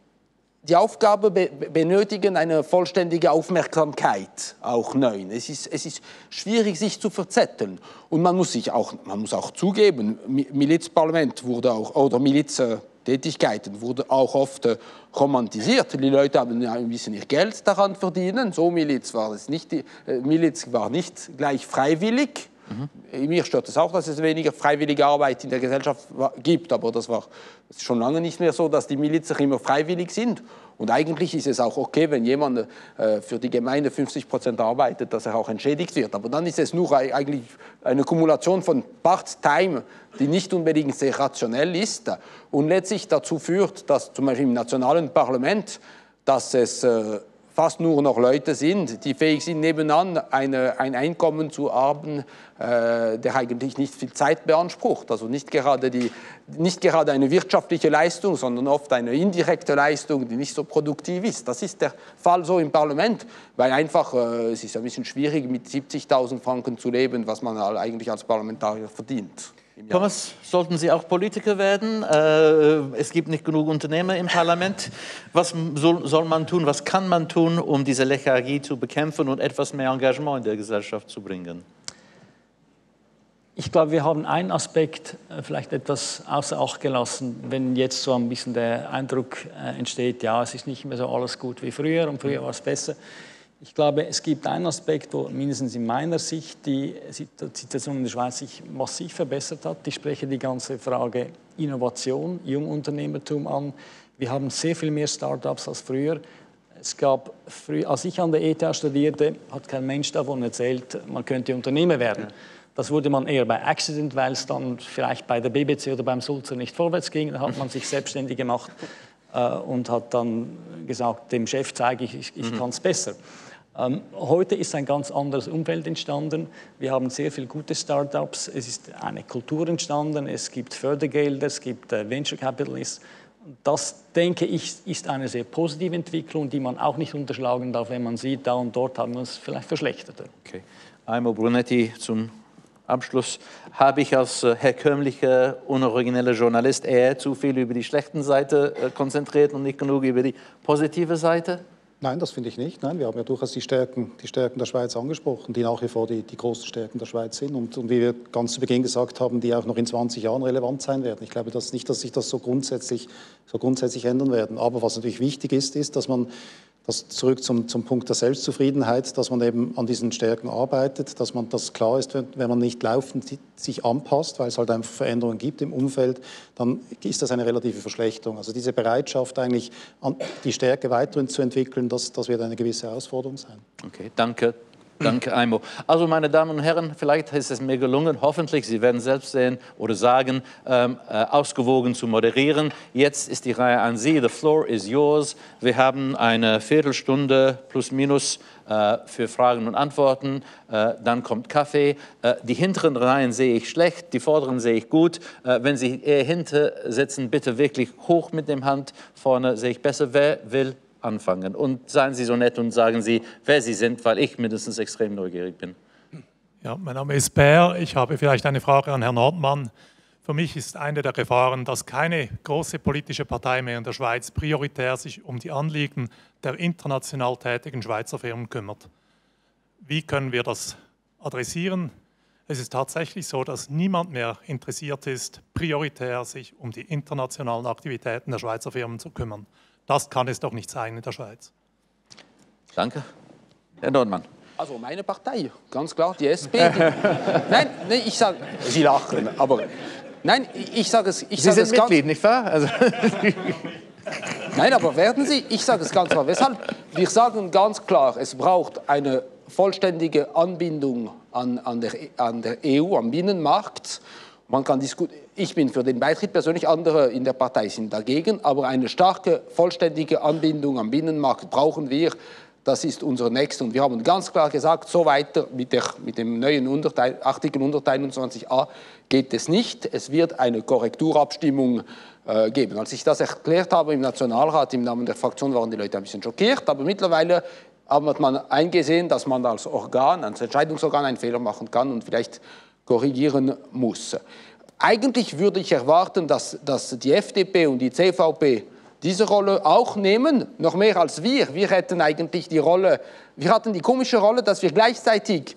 benötigen eine vollständige Aufmerksamkeit, auch neu. Es ist schwierig, sich zu verzetteln. Und man muss auch zugeben, Milizparlament wurde auch, oder Miliztätigkeiten wurde auch oft romantisiert. Die Leute haben ein bisschen ihr Geld daran verdienen. So Miliz war es nicht. Miliz war nicht gleich freiwillig. Mir stört es auch, dass es weniger freiwillige Arbeit in der Gesellschaft gibt, aber das ist schon lange nicht mehr so, dass die Milizer immer freiwillig sind. Und eigentlich ist es auch okay, wenn jemand für die Gemeinde 50% arbeitet, dass er auch entschädigt wird. Aber dann ist es nur eigentlich eine Kumulation von Part-Time, die nicht unbedingt sehr rationell ist und letztlich dazu führt, dass zum Beispiel im nationalen Parlament, dass es fast nur noch Leute sind, die fähig sind, nebenan ein Einkommen zu haben, der eigentlich nicht viel Zeit beansprucht. Also nicht gerade eine wirtschaftliche Leistung, sondern oft eine indirekte Leistung, die nicht so produktiv ist. Das ist der Fall so im Parlament, weil einfach es ist ein bisschen schwierig, mit 70.000 Franken zu leben, was man eigentlich als Parlamentarier verdient. Thomas, sollten Sie auch Politiker werden? Es gibt nicht genug Unternehmer im Parlament. Was soll man tun, was kann man tun, um diese Lethargie zu bekämpfen und etwas mehr Engagement in der Gesellschaft zu bringen? Ich glaube, wir haben einen Aspekt vielleicht etwas außer Acht gelassen, wenn jetzt so ein bisschen der Eindruck entsteht, ja, es ist nicht mehr so alles gut wie früher und früher war es besser. Ich glaube, es gibt einen Aspekt, wo mindestens in meiner Sicht die Situation in der Schweiz sich massiv verbessert hat. Ich spreche die ganze Frage Innovation, Jungunternehmertum an. Wir haben sehr viel mehr Start-ups als früher. Es gab früher, als ich an der ETH studierte, hat kein Mensch davon erzählt, man könnte Unternehmer werden. Das wurde man eher bei Accident, weil es dann vielleicht bei der BBC oder beim Sulzer nicht vorwärts ging. Da hat man sich selbstständig gemacht und hat dann gesagt, dem Chef zeige ich kann es besser. Heute ist ein ganz anderes Umfeld entstanden. Wir haben sehr viele gute Start-ups. Es ist eine Kultur entstanden. Es gibt Fördergelder, es gibt Venture Capitalists. Das, denke ich, ist eine sehr positive Entwicklung, die man auch nicht unterschlagen darf, wenn man sieht, da und dort haben wir es vielleicht verschlechtert. Okay. Aimo Brunetti zum Abschluss. Habe ich als herkömmlicher, unorigineller Journalist eher zu viel über die schlechten Seite konzentriert und nicht genug über die positive Seite? Nein, das finde ich nicht. Nein, wir haben ja durchaus die Stärken der Schweiz angesprochen, die nach wie vor die großen Stärken der Schweiz sind und wie wir ganz zu Beginn gesagt haben, die auch noch in 20 Jahren relevant sein werden. Ich glaube nicht, dass sich das so grundsätzlich ändern werden. Aber was natürlich wichtig ist, dass man zurück zum Punkt der Selbstzufriedenheit, dass man eben an diesen Stärken arbeitet, dass man das klar ist, wenn man nicht laufend sich anpasst, weil es halt einfach Veränderungen gibt im Umfeld, dann ist das eine relative Verschlechterung. Also diese Bereitschaft, eigentlich die Stärke weiterhin zu entwickeln, das wird eine gewisse Herausforderung sein. Okay, danke. Danke, Aimo. Also, meine Damen und Herren, vielleicht ist es mir gelungen, hoffentlich, Sie werden selbst sehen oder sagen, ausgewogen zu moderieren. Jetzt ist die Reihe an Sie. The floor is yours. Wir haben eine Viertelstunde plus minus für Fragen und Antworten. Dann kommt Kaffee. Die hinteren Reihen sehe ich schlecht, die vorderen sehe ich gut. Wenn Sie eher hinter sitzen, bitte wirklich hoch mit dem Hand. Vorne sehe ich besser. Wer will anfangen? Und seien Sie so nett und sagen Sie, wer Sie sind, weil ich mindestens extrem neugierig bin. Ja, mein Name ist Bär. Ich habe vielleicht eine Frage an Herrn Nordmann. Für mich ist eine der Gefahren, dass keine große politische Partei mehr in der Schweiz prioritär sich um die Anliegen der international tätigen Schweizer Firmen kümmert. Wie können wir das adressieren? Es ist tatsächlich so, dass niemand mehr interessiert ist, prioritär sich um die internationalen Aktivitäten der Schweizer Firmen zu kümmern. Das kann es doch nicht sein in der Schweiz. Danke. Herr Nordmann. Also meine Partei, ganz klar, die SP. Nein, ich sage, Sie lachen, aber nein, ich sage es. Sie sind Mitglied, nicht wahr? Also. Nein, aber werden Sie? Ich sage es ganz klar. Weshalb? Wir sagen ganz klar, es braucht eine vollständige Anbindung an der EU, am Binnenmarkt. Man kann ich bin für den Beitritt persönlich, andere in der Partei sind dagegen, aber eine starke, vollständige Anbindung am Binnenmarkt brauchen wir. Das ist unser Nächstes. Und wir haben ganz klar gesagt, so weiter mit dem neuen Artikel 121a geht es nicht. Es wird eine Korrekturabstimmung geben. Als ich das erklärt habe im Nationalrat, im Namen der Fraktion, waren die Leute ein bisschen schockiert, aber mittlerweile hat man eingesehen, dass man als Entscheidungsorgan einen Fehler machen kann und vielleicht korrigieren muss. Eigentlich würde ich erwarten, dass die FDP und die CVP diese Rolle auch nehmen, noch mehr als wir. Wir hätten eigentlich wir hatten die komische Rolle, dass wir gleichzeitig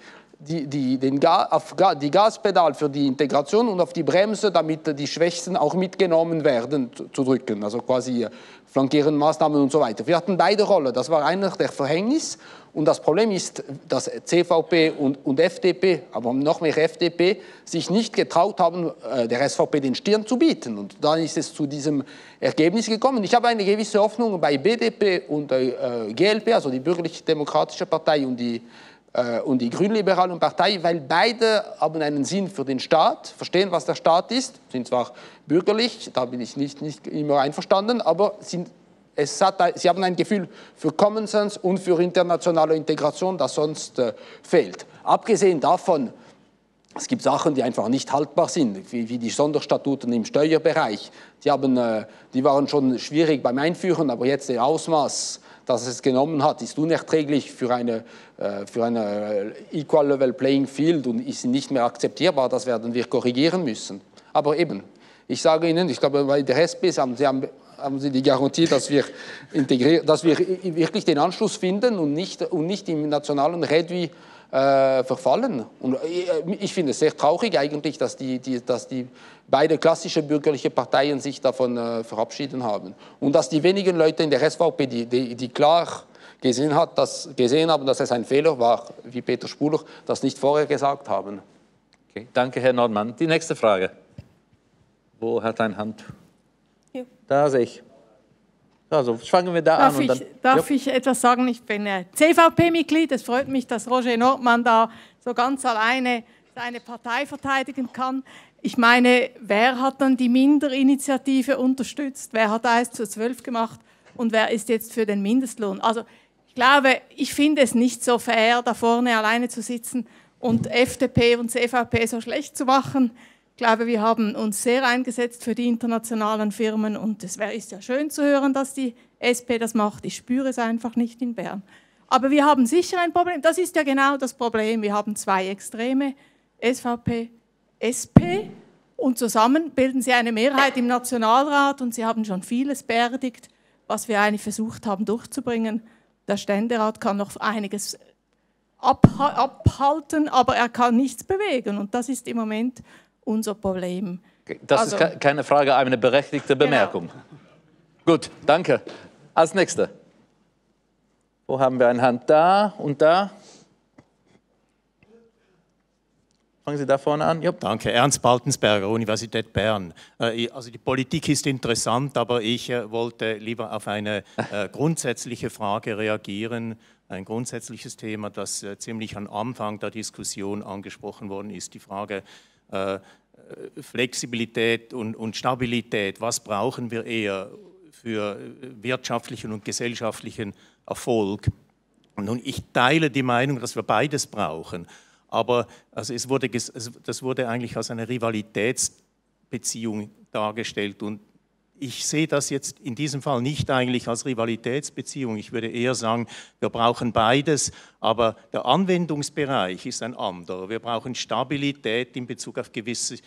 auf die Gaspedal für die Integration und auf die Bremse, damit die Schwächsten auch mitgenommen werden, zu drücken. Also quasi flankierende Maßnahmen und so weiter. Wir hatten beide Rollen. Das war einer der Verhängnis. Und das Problem ist, dass CVP und FDP, aber noch mehr FDP, sich nicht getraut haben, der SVP den Stirn zu bieten. Und dann ist es zu diesem Ergebnis gekommen. Ich habe eine gewisse Hoffnung bei BDP und GLP, also die Bürgerlich-Demokratische Partei und die Grünliberalen Partei, weil beide haben einen Sinn für den Staat, verstehen, was der Staat ist, sind zwar bürgerlich, da bin ich nicht immer einverstanden, aber sie haben ein Gefühl für Common Sense und für internationale Integration, das sonst fehlt. Abgesehen davon, es gibt Sachen, die einfach nicht haltbar sind, wie die Sonderstatuten im Steuerbereich. Die waren schon schwierig beim Einführen, aber jetzt der Ausmaß, das es genommen hat, ist unerträglich für eine Equal Level Playing Field und ist nicht mehr akzeptierbar. Das werden wir korrigieren müssen. Aber eben, ich sage Ihnen, ich glaube, bei der SP haben Sie die Garantie, dass wir wirklich den Anschluss finden und nicht im nationalen Redui verfallen. Und ich finde es sehr traurig eigentlich, dass die beide klassische bürgerliche Parteien sich davon verabschieden haben. Und dass die wenigen Leute in der SVP, die klar gesehen haben, dass es ein Fehler war, wie Peter Spuler, das nicht vorher gesagt haben. Okay. Danke, Herr Nordmann. Die nächste Frage. Wo hat eine Hand? Hier. Da sehe ich. Also fangen wir da an. Darf ich etwas sagen? Ich bin CVP-Mitglied. Es freut mich, dass Roger Nordmann da so ganz alleine seine Partei verteidigen kann. Ich meine, wer hat dann die Minderinitiative unterstützt? Wer hat 1:12 gemacht? Und wer ist jetzt für den Mindestlohn? Also ich finde es nicht so fair, da vorne alleine zu sitzen und FDP und CVP so schlecht zu machen. Ich glaube, wir haben uns sehr eingesetzt für die internationalen Firmen und es ist ja schön zu hören, dass die SP das macht. Ich spüre es einfach nicht in Bern. Aber wir haben sicher ein Problem. Das ist ja genau das Problem. Wir haben zwei Extreme, SVP, SP, und zusammen bilden sie eine Mehrheit im Nationalrat und sie haben schon vieles beerdigt, was wir eigentlich versucht haben durchzubringen. Der Ständerat kann noch einiges abhalten, aber er kann nichts bewegen und das ist im Moment unser Problem. Das ist keine Frage, eine berechtigte Bemerkung. Genau. Gut, danke. Als Nächster. Wo haben wir eine Hand? Da und da. Fangen Sie da vorne an. Ja. Danke. Ernst Baltensberger, Universität Bern. Also die Politik ist interessant, aber ich wollte lieber auf eine grundsätzliche Frage reagieren. Ein grundsätzliches Thema, das ziemlich am Anfang der Diskussion angesprochen worden ist, die Frage Flexibilität und Stabilität. Was brauchen wir eher für wirtschaftlichen und gesellschaftlichen Erfolg? Nun, ich teile die Meinung, dass wir beides brauchen. Aber also das wurde eigentlich als eine Rivalitätsbeziehung dargestellt. Und ich sehe das jetzt in diesem Fall nicht eigentlich als Rivalitätsbeziehung. Ich würde eher sagen, wir brauchen beides, aber der Anwendungsbereich ist ein anderer. Wir brauchen Stabilität in Bezug auf gewisse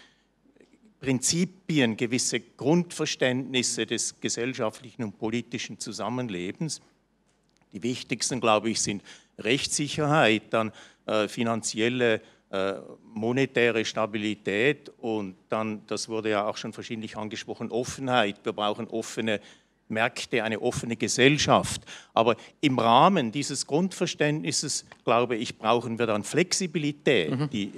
Prinzipien, gewisse Grundverständnisse des gesellschaftlichen und politischen Zusammenlebens. Die wichtigsten, glaube ich, sind Rechtssicherheit, dann finanzielle, monetäre Stabilität und dann, das wurde ja auch schon verschiedentlich angesprochen, Offenheit. Wir brauchen offene Märkte, eine offene Gesellschaft. Aber im Rahmen dieses Grundverständnisses, glaube ich, brauchen wir dann Flexibilität.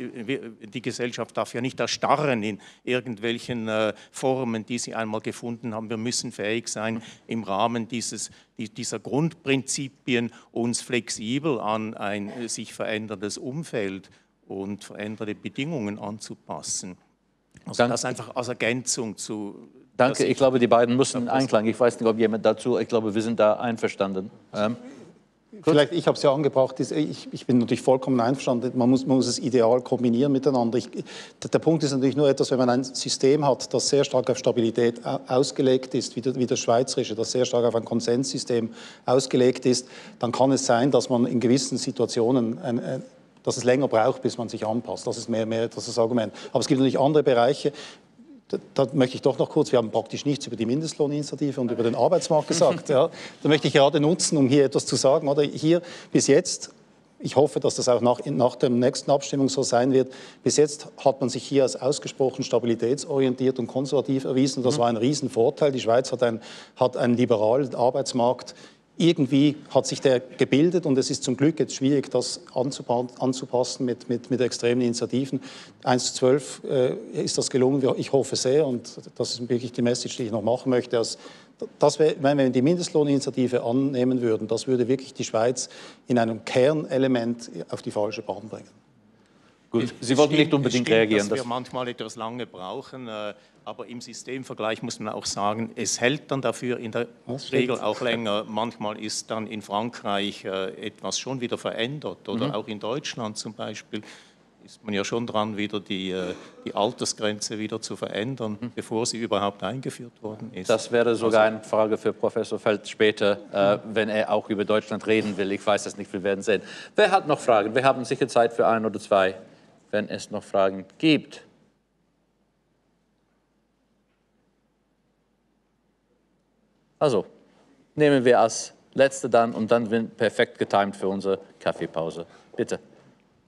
Die Gesellschaft darf ja nicht erstarren in irgendwelchen Formen, die sie einmal gefunden haben. Wir müssen fähig sein, im Rahmen dieser Grundprinzipien uns flexibel an ein sich veränderndes Umfeld und veränderte Bedingungen anzupassen. Also das einfach als Ergänzung zu... Danke, ich glaube, die beiden müssen in Einklang. Ich weiß nicht, ob jemand dazu, ich glaube, wir sind da einverstanden. Vielleicht, ich habe es ja angebracht, ich bin natürlich vollkommen einverstanden, man muss es ideal kombinieren miteinander. Der Punkt ist natürlich nur etwas, wenn man ein System hat, das sehr stark auf Stabilität ausgelegt ist, wie das schweizerische, das sehr stark auf ein Konsenssystem ausgelegt ist, dann kann es sein, dass man in gewissen Situationen dass es länger braucht, bis man sich anpasst. Das ist mehr das Argument. Aber es gibt natürlich andere Bereiche. Da möchte ich doch noch kurz, wir haben praktisch nichts über die Mindestlohninitiative und über den Arbeitsmarkt gesagt. Ja. Da möchte ich gerade nutzen, um hier etwas zu sagen. Oder hier bis jetzt, ich hoffe, dass das auch nach der nächsten Abstimmung so sein wird, bis jetzt hat man sich hier als ausgesprochen stabilitätsorientiert und konservativ erwiesen. Das war ein Riesenvorteil. Die Schweiz hat einen liberalen Arbeitsmarkt. Irgendwie hat sich der gebildet und es ist zum Glück jetzt schwierig, das anzupassen mit extremen Initiativen. 1:12 ist das gelungen, ich hoffe sehr und das ist wirklich die Message, die ich noch machen möchte. Wenn wir die Mindestlohninitiative annehmen würden, das würde wirklich die Schweiz in einem Kernelement auf die falsche Bahn bringen. Gut, Sie wollten nicht unbedingt reagieren. Dass wir manchmal etwas lange brauchen, aber im Systemvergleich muss man auch sagen, es hält dann dafür in der Regel auch länger. Manchmal ist dann in Frankreich etwas schon wieder verändert oder auch in Deutschland zum Beispiel ist man ja schon dran, wieder die Altersgrenze wieder zu verändern, bevor sie überhaupt eingeführt worden ist. Das wäre sogar eine Frage für Professor Feld später, wenn er auch über Deutschland reden will. Ich weiß es nicht, wir werden sehen. Wer hat noch Fragen? Wir haben sicher Zeit für ein oder zwei, wenn es noch Fragen gibt. Also, nehmen wir als Letzte dann und dann perfekt getimt für unsere Kaffeepause. Bitte.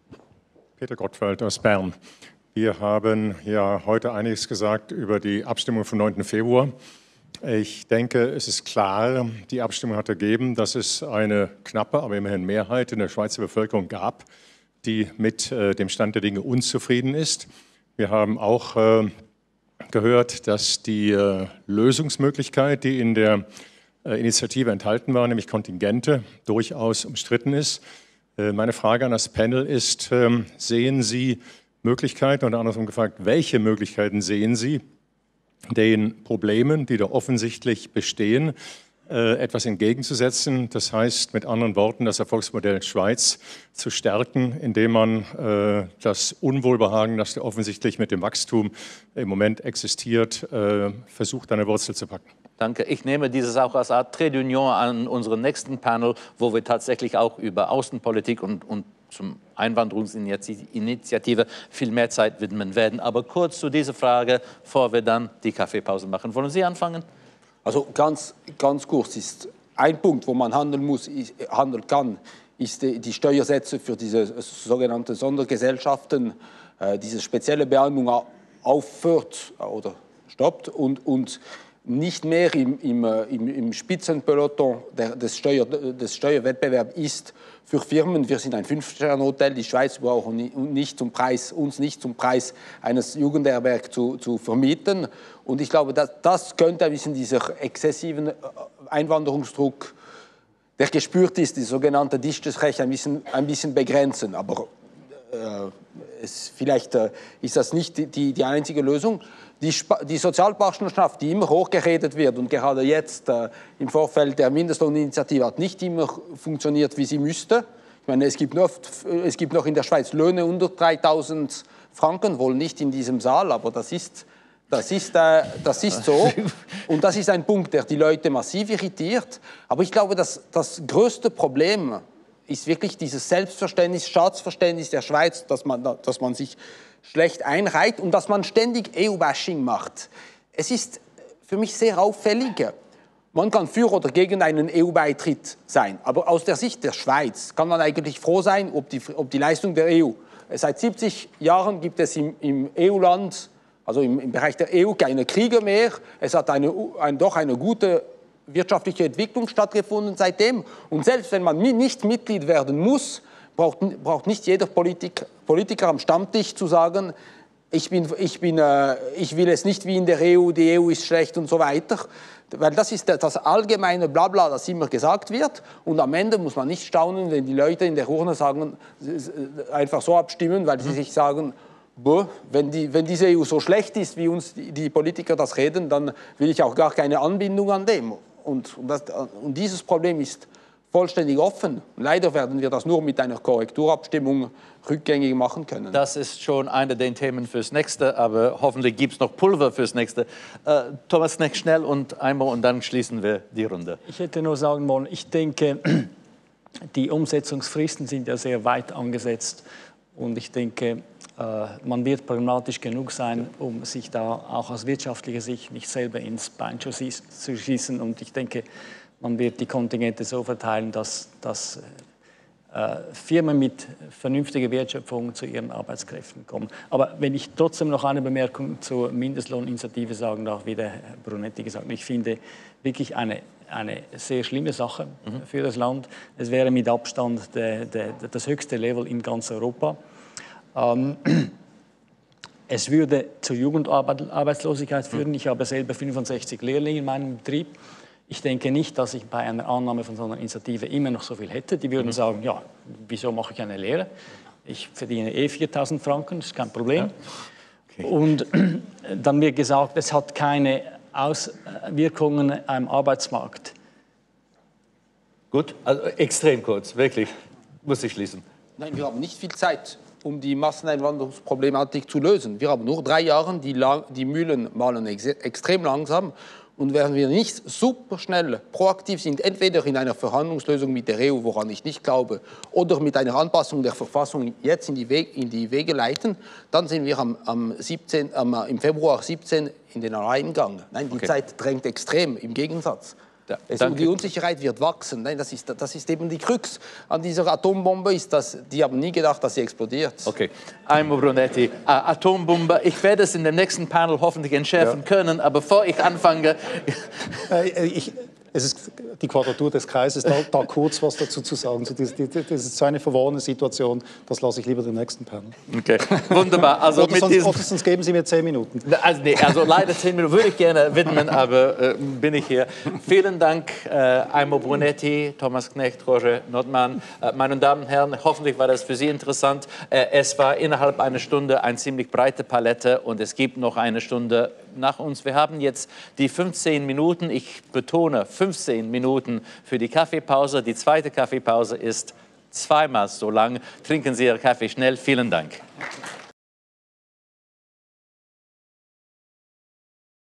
Peter Gottwald aus Bern. Wir haben ja heute einiges gesagt über die Abstimmung vom 9. Februar. Ich denke, es ist klar, die Abstimmung hat ergeben, dass es eine knappe, aber immerhin Mehrheit in der Schweizer Bevölkerung gab, die mit dem Stand der Dinge unzufrieden ist. Wir haben auch gehört, dass die Lösungsmöglichkeit, die in der Initiative enthalten war, nämlich Kontingente, durchaus umstritten ist. Meine Frage an das Panel ist, sehen Sie Möglichkeiten, oder andersrum gefragt, welche Möglichkeiten sehen Sie, den Problemen, die da offensichtlich bestehen, etwas entgegenzusetzen? Das heißt, mit anderen Worten, das Erfolgsmodell Schweiz zu stärken, indem man das Unwohlbehagen, das da offensichtlich mit dem Wachstum im Moment existiert, versucht, an der Wurzel zu packen. Danke. Ich nehme dieses auch als Art Trait d'Union an unseren nächsten Panel, wo wir tatsächlich auch über Außenpolitik und zum Einwanderungsinitiative viel mehr Zeit widmen werden. Aber kurz zu dieser Frage, bevor wir dann die Kaffeepause machen. Wollen Sie anfangen? Also ganz kurz ist ein Punkt, wo man handeln kann, ist die Steuersätze für diese sogenannten Sondergesellschaften, diese spezielle Behandlung aufhört oder stoppt und nicht mehr im Spitzenpeloton des Steuerwettbewerbs ist für Firmen. Wir sind ein 5-Sterne-Hotel, die Schweiz braucht uns nicht zum Preis eines Jugendherbergs zu vermieten. Und ich glaube, das könnte ein bisschen dieser exzessiven Einwanderungsdruck, der gespürt ist, die sogenannte Dichtesrecht, ein bisschen begrenzen. Aber vielleicht ist das nicht die einzige Lösung. Die Sozialpartnerschaft, die immer hochgeredet wird und gerade jetzt im Vorfeld der Mindestlohninitiative hat nicht immer funktioniert, wie sie müsste. Ich meine, es gibt noch in der Schweiz Löhne unter 3.000 Franken, wohl nicht in diesem Saal, aber das ist so. Und das ist ein Punkt, der die Leute massiv irritiert. Aber ich glaube, dass das größte Problem ist wirklich dieses Selbstverständnis, Staatsverständnis der Schweiz, dass man sich schlecht einreiht und dass man ständig EU-Bashing macht. Es ist für mich sehr auffällig. Man kann für oder gegen einen EU-Beitritt sein, aber aus der Sicht der Schweiz kann man eigentlich froh sein, ob die Leistung der EU. Seit 70 Jahren gibt es im EU-Land, also im Bereich der EU, keine Kriege mehr. Es hat doch eine gute wirtschaftliche Entwicklung stattgefunden seitdem. Und selbst wenn man nicht Mitglied werden muss, braucht nicht jeder Politiker am Stammtisch zu sagen, ich will es nicht wie in der EU, die EU ist schlecht und so weiter. Weil das ist das allgemeine Blabla, das immer gesagt wird. Und am Ende muss man nicht staunen, wenn die Leute in der Urne sagen, einfach so abstimmen, weil sie sich sagen, wenn diese EU so schlecht ist, wie uns die Politiker das reden, dann will ich auch gar keine Anbindung an dem. Und dieses Problem ist vollständig offen. Leider werden wir das nur mit einer Korrekturabstimmung rückgängig machen können. Das ist schon eine der Themen fürs Nächste, aber hoffentlich gibt es noch Pulver fürs Nächste. Thomas Knecht, schnell und einmal und dann schließen wir die Runde. Ich hätte nur sagen wollen, ich denke, die Umsetzungsfristen sind ja sehr weit angesetzt und ich denke, man wird pragmatisch genug sein, um sich da auch aus wirtschaftlicher Sicht nicht selber ins Bein zu schießen und ich denke, man wird die Kontingente so verteilen, dass Firmen mit vernünftiger Wertschöpfung zu ihren Arbeitskräften kommen. Aber wenn ich trotzdem noch eine Bemerkung zur Mindestlohninitiative sagen darf, wie der Herr Brunetti gesagt hat, ich finde wirklich eine sehr schlimme Sache für das Land. Es wäre mit Abstand das höchste Level in ganz Europa. Es würde zur Jugendarbeitslosigkeit führen. Ich habe selber 65 Lehrlinge in meinem Betrieb. Ich denke nicht, dass ich bei einer Annahme von so einer Initiative immer noch so viel hätte. Die würden sagen, ja, wieso mache ich eine Lehre? Ich verdiene 4.000 Franken, das ist kein Problem. Ja. Okay. Und dann wird gesagt, es hat keine Auswirkungen am Arbeitsmarkt. Gut, also extrem kurz, wirklich, muss ich schließen. Nein, wir haben nicht viel Zeit, um die Masseneinwanderungsproblematik zu lösen. Wir haben nur 3 Jahre, die Mühlen mahlen extrem langsam. Und wenn wir nicht super schnell proaktiv sind, entweder in einer Verhandlungslösung mit der EU, woran ich nicht glaube, oder mit einer Anpassung der Verfassung jetzt in die Wege leiten, dann sind wir im Februar 17 in den Alleingang. Nein, die Zeit drängt extrem, im Gegensatz. Ja, Die Unsicherheit wird wachsen. Nein, das ist eben die Krux an dieser Atombombe, ist, dass die haben nie gedacht, dass sie explodiert. Okay, Aimo Brunetti, Atombombe. Ich werde es in dem nächsten Panel hoffentlich entschärfen können, aber bevor ich anfange... Es ist die Quadratur des Kreises, da kurz was dazu zu sagen. Das ist so eine verworrene Situation, das lasse ich lieber dem nächsten Panel. Okay, wunderbar. Also oder sonst geben Sie mir 10 Minuten. Also leider 10 Minuten würde ich gerne widmen, aber bin ich hier. Vielen Dank, Aimo Brunetti, Thomas Knecht, Roger Nordmann. Meine Damen und Herren, hoffentlich war das für Sie interessant. Es war innerhalb einer Stunde eine ziemlich breite Palette und es gibt noch eine Stunde nach uns. Wir haben jetzt die 15 Minuten, ich betone 15 Minuten für die Kaffeepause. Die zweite Kaffeepause ist zweimal so lang. Trinken Sie Ihren Kaffee schnell. Vielen Dank.